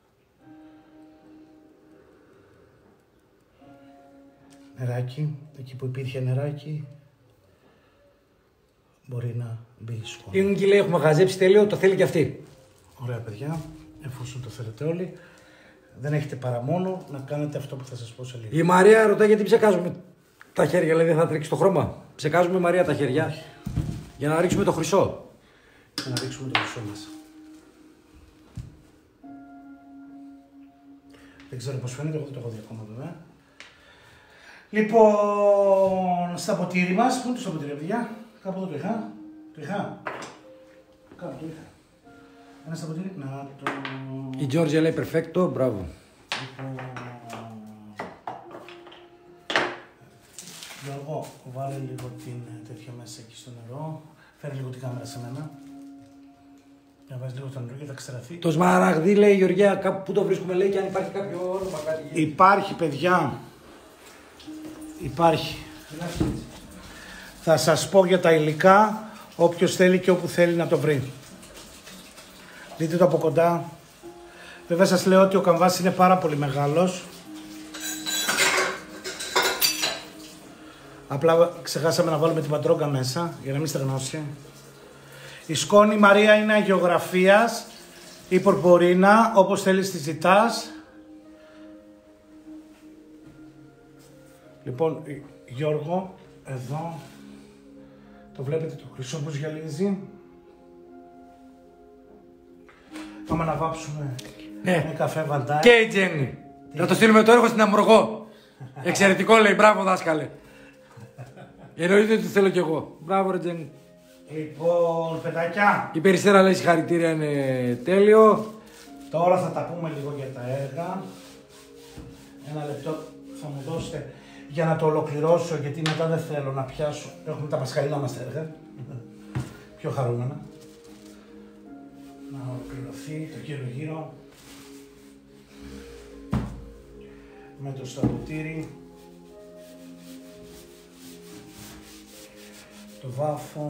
νεράκι, εκεί που υπήρχε νεράκι μπορεί να μπει η σκόνη. Είναι και λέει έχουμε χαζέψει τέλειο, το θέλει και αυτή. Ωραία παιδιά, εφόσον το θέλετε όλοι, δεν έχετε παρά μόνο να κάνετε αυτό που θα σας πω σε λίγο. Η Μαρία ρωτάει γιατί ψεκάζουμε τα χέρια, δηλαδή δεν θα τρίξει το χρώμα. Ψεκάζουμε Μαρία τα χέρια για να ρίξουμε το χρυσό. Για να ρίξουμε το χρυσό μας. Δεν ξέρω πώς φαίνεται, εγώ δεν το έχω δει ακόμα βέβαια. Λοιπόν, στα ποτήρι μας, πού είναι το στα ποτήρι παιδιά, κάπου εδώ το είχα, κάπου το είχα. Ένα στα ποτήρι, να το... Η Τζόρτζια λέει perfecto, μπράβο. Λοιπόν, Γιώργο, βάλε λίγο την τέτοια μέσα εκεί στο νερό. Φέρε λίγο την κάμερα σε μένα. Να βάζει λίγο το νερό και θα ξεραθεί. Το σμαραγδί, λέει η Γεωργία, κάπου που το βρίσκουμε, λέει, και αν υπάρχει κάποιο όνομα, κάτι. Υπάρχει, παιδιά. Υπάρχει. Θα σας πω για τα υλικά, όποιος θέλει και όπου θέλει να το βρει. Δείτε το από κοντά. Βέβαια σας λέω ότι ο καμβάς είναι πάρα πολύ μεγάλος. Απλά ξεχάσαμε να βάλουμε την πατρόγκα μέσα, για να μην στεγνώσει. Η σκόνη Μαρία είναι αγιογραφίας ή πορπορίνα, όπως θέλεις τη ζητάς. Λοιπόν, Γιώργο, εδώ, το βλέπετε το χρυσό πως γυαλίζει. Πάμε να βάψουμε με καφέ βαντάι. Και η Τζέννη. Να το στείλουμε το έργο στην Αμοργό. Εξαιρετικό, λέει, μπράβο δάσκαλε. Εννοείται ότι θέλω κι εγώ. Μπράβο, ρε Τζέννη. Λοιπόν, παιδάκια. Η Περιστέρα, λέει, συγχαρητήρια, είναι τέλειο. Τώρα θα τα πούμε λίγο για τα έργα. Ένα λεπτό θα μου δώσετε για να το ολοκληρώσω, γιατί μετά δεν θέλω να πιάσω. Έχουμε τα πασχαλινά μας έργα. Πιο χαρούμενα. Να ολοκληρωθεί το γύρω-γύρω. Με το σταυροτήρι. Το βάφο.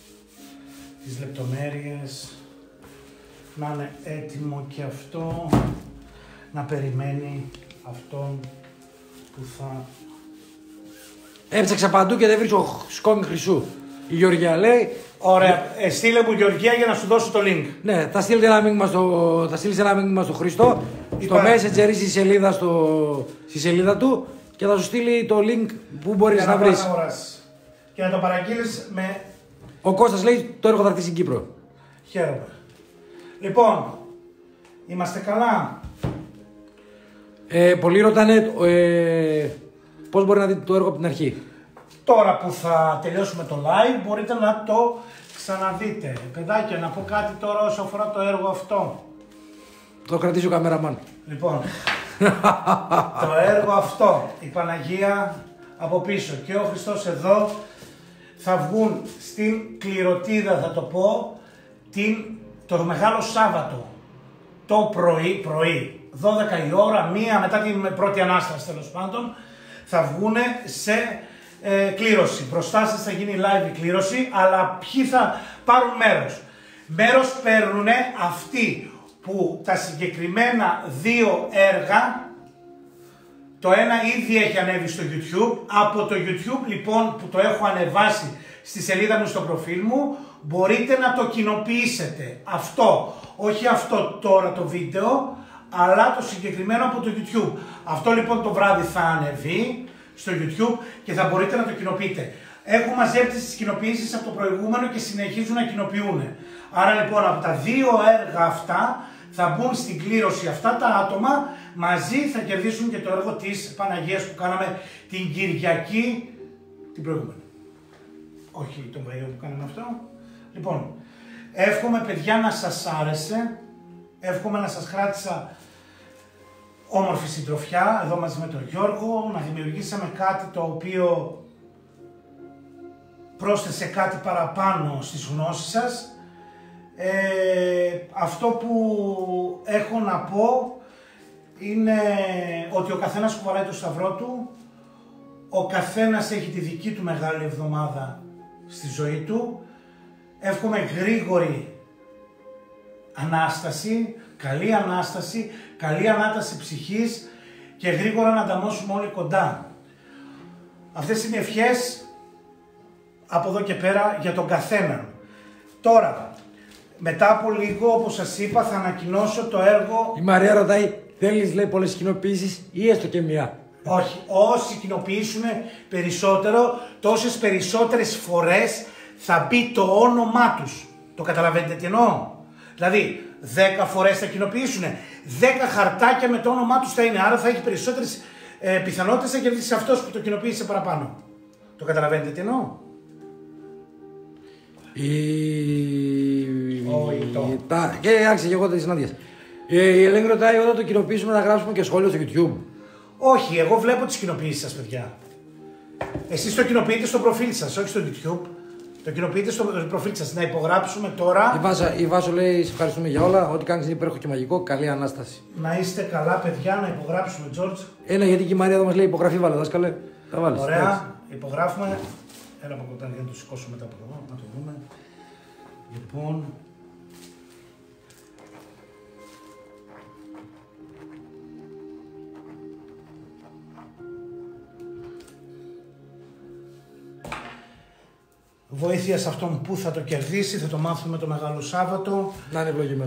Τις λεπτομέρειες. Να είναι έτοιμο και αυτό. Να περιμένει αυτόν που θα... Έψαξα παντού και δεν βρίσκω σκόνη χρυσού. Η Γεωργία λέει. Ωραία. Στείλε μου, Γεωργία, για να σου δώσω το link. Ναι, θα στείλει ένα μήνυμα στο Χριστό, στο Messenger ή στη σελίδα του και θα σου στείλει το link που μπορείς να βρεις. Και να το παραγγείλεις με... Ο Κώστας λέει το έργο θα έρθει στην Κύπρο. Χαίρομαι. Λοιπόν, είμαστε καλά. Πολλοί ρωτάνε πώς μπορεί να δείτε το έργο από την αρχή. Τώρα που θα τελειώσουμε το live μπορείτε να το ξαναδείτε. Παιδάκια, να πω κάτι τώρα όσο αφορά το έργο αυτό. Το κρατήσει ο καμεραμάν. Λοιπόν, το έργο αυτό, η Παναγία από πίσω και ο Χριστός εδώ, θα βγουν στην κληρωτίδα, θα το πω, το Μεγάλο Σάββατο, το πρωί, 12 η ώρα, 1 μετά την πρώτη Ανάσταση τέλος πάντων, θα βγουν σε κλήρωση. Μπροστά σας θα γίνει live η κλήρωση, αλλά ποιοι θα πάρουν μέρος. Μέρος παίρνουν αυτοί που τα συγκεκριμένα 2 έργα, το ένα ήδη έχει ανέβει στο YouTube, από το YouTube λοιπόν που το έχω ανεβάσει στη σελίδα μου στο προφίλ μου, μπορείτε να το κοινοποιήσετε. Αυτό, όχι αυτό τώρα το βίντεο, αλλά το συγκεκριμένο από το YouTube. Αυτό λοιπόν το βράδυ θα ανεβεί στο YouTube και θα μπορείτε να το κοινοποιείτε. Έχω μαζέψει τις κοινοποιήσεις από το προηγούμενο και συνεχίζουν να κοινοποιούν. Άρα λοιπόν από τα 2 έργα αυτά θα μπουν στην κλήρωση αυτά τα άτομα, μαζί θα κερδίσουν και το έργο της Παναγίας που κάναμε την Κυριακή την προηγούμενη. Όχι τον Βαϊό που κάναμε αυτό. Λοιπόν, εύχομαι παιδιά να σας άρεσε, εύχομαι να σας κράτησα όμορφη συντροφιά εδώ μαζί με τον Γιώργο, να δημιουργήσαμε κάτι το οποίο πρόσθεσε κάτι παραπάνω στις γνώσεις σας. Αυτό που έχω να πω είναι ότι ο καθένας κουβαλάει το σταυρό του, ο καθένας έχει τη δική του μεγάλη εβδομάδα στη ζωή του. Εύχομαι γρήγορη Ανάσταση, καλή ανάταση ψυχής και γρήγορα να ανταμώσουμε όλοι κοντά. Αυτές είναι οι ευχές από εδώ και πέρα για τον καθένα. Τώρα, μετά από λίγο, όπως σας είπα, θα ανακοινώσω το έργο... Η Μαρία ρωτάει, θέλεις λέει πολλές κοινοποιήσεις ή έστω και μία? Όχι, όσοι κοινοποιήσουν περισσότερο, τόσες περισσότερες φορές θα μπει το όνομά τους. Το καταλαβαίνετε τι εννοώ? Δηλαδή, 10 φορές θα κοινοποιήσουν, 10 χαρτάκια με το όνομά τους θα είναι, άρα θα έχει περισσότερες πιθανότητες να κερδίσει αυτός που το κοινοποίησε παραπάνω. Το καταλαβαίνετε τι εννοώ? Και άρχισε και εγώ τις συνάντειες. Η Ελένη ρωτάει, όταν το κοινοποιήσουμε να γράψουμε και σχόλιο στο YouTube? Όχι, εγώ βλέπω τις κοινοποιήσεις σας παιδιά. Εσείς το κοινοποιείτε στο προφίλ σας, όχι στο YouTube. Το κοινοποιείτε στο προφίλ σας. Να υπογράψουμε τώρα. Η Βάσο λέει: σε ευχαριστούμε για όλα. Ό,τι κάνεις είναι υπέροχο και μαγικό. Καλή ανάσταση. Να είστε καλά, παιδιά, να υπογράψουμε, George. Γιατί και η Μαρία εδώ μας λέει: υπογραφή, βάλε, δάσκαλε. Τα βάλεις. Ωραία, έτσι. υπογράφουμε. Έλα από κοντά για να το σηκώσω μετά από εδώ, να το δούμε. Λοιπόν. Βοήθεια σε αυτόν που θα το κερδίσει, θα το μάθουμε το Μεγάλο Σάββατο. Να είναι ευλογημένο.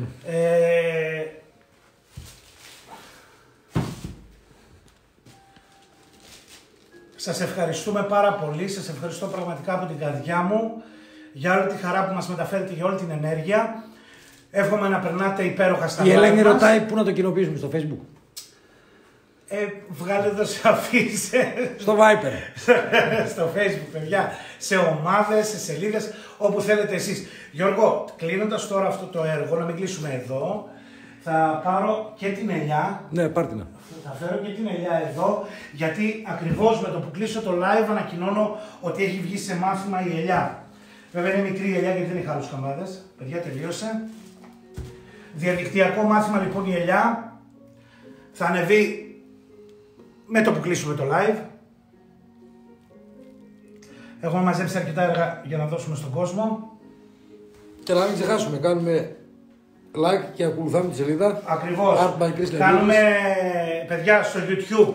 Σας ευχαριστούμε πάρα πολύ, σας ευχαριστώ πραγματικά από την καρδιά μου για όλη τη χαρά που μας μεταφέρετε, για όλη την ενέργεια. Εύχομαι να περνάτε υπέροχα στα live μας. Η Ελένη ρωτάει πού να το κοινοποιήσουμε, στο Facebook. Βγάλε το σε αφήσε. Στο Viper. Στο Facebook, παιδιά. Σε ομάδες, σε σελίδες, όπου θέλετε εσείς. Γιώργο, κλείνοντας τώρα αυτό το έργο, να μην κλείσουμε εδώ, θα πάρω και την ελιά. Ναι, πάρ' την. Θα φέρω και την ελιά εδώ, γιατί ακριβώς με το που κλείσω το live ανακοινώνω ότι έχει βγει σε μάθημα η ελιά. Βέβαια είναι μικρή η ελιά γιατί δεν έχει άλλους καμπάδες. Παιδιά, τελείωσε. Διαδικτυακό μάθημα λοιπόν η ελιά. Θα ανεβεί με το που κλείσουμε το live. Έχουμε μαζέψει αρκετά έργα για να δώσουμε στον κόσμο. Και να μην ξεχάσουμε, κάνουμε like και ακολουθάμε τη σελίδα. Ακριβώς. Κάνουμε, παιδιά, στο YouTube.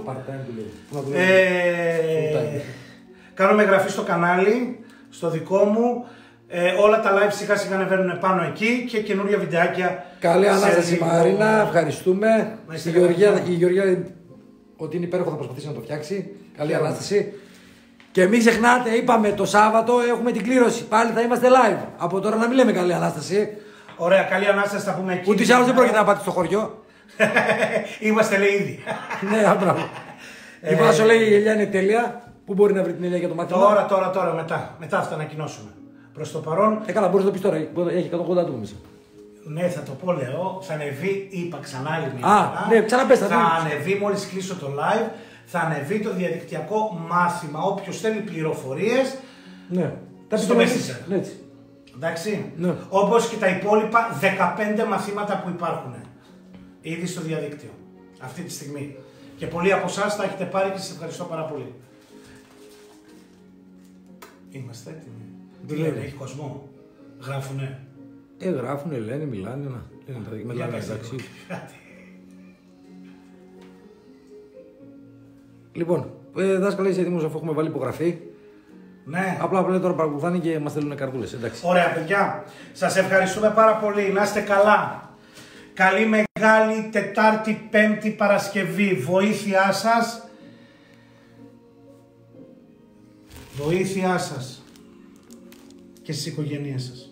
Κάνουμε εγγραφή στο κανάλι, στο δικό μου. Όλα τα live σιγά σιγά ανεβαίνουν πάνω εκεί και καινούργια βιντεάκια. Καλή ανάσταση Μαρίνα, ευχαριστούμε. Η Γεωργία ότι είναι υπέροχο, θα προσπαθήσει να το φτιάξει. Καλή ανάσταση. Και μην ξεχνάτε, είπαμε το Σάββατο έχουμε την κλήρωση. Πάλι θα είμαστε live. Από τώρα να μην λέμε καλή ανάσταση. Ωραία, καλή ανάσταση θα πούμε εκεί. Ούτως ή άλλως δεν πρόκειται να πάτε στο χωριό. Είμαστε λέει ήδη. Ναι, άμπρα. Η Βάσο λέει η ελιά είναι τέλεια. Πού μπορεί να βρει την ελιά για το μάθημα? Τώρα, μετά θα τα ανακοινώσουμε. Προς το παρόν. Καλά, μπορείς να το πεις τώρα. Έχει 180 άτομα μέσα. Ναι, θα το πω, λέω. Θα ανεβεί, είπα ξανά άλλη μια φορά. Ναι, ξαναπες, θα ανεβεί μόλις κλείσω το live. Θα ανεβεί το διαδικτυακό μάθημα. Όποιος θέλει πληροφορίες. Ναι. Στο Messenger. Ναι, έτσι. Εντάξει. Ναι. Όπως και τα υπόλοιπα 15 μαθήματα που υπάρχουν ήδη στο διαδίκτυο αυτή τη στιγμή. Και πολλοί από εσάς τα έχετε πάρει και σας ευχαριστώ πάρα πολύ. Είμαστε έτοιμοι. Τι λένε, έχει κόσμο? Γράφουνε. Γράφουνε, λένε, μιλάνε. Μιλάνε, εντάξει. Λοιπόν, δάσκαλα, είσαι έτοιμος αφού έχουμε βάλει υπογραφή? Ναι. Απλά τώρα παρακολουθάνε και μας στέλνουν καρτούλες, εντάξει. Ωραία, παιδιά. Σας ευχαριστούμε πάρα πολύ. Να είστε καλά. Καλή Μεγάλη Τετάρτη, Πέμπτη, Παρασκευή. Βοήθειά σας. Βοήθειά σας. Και στις οικογένειές σας.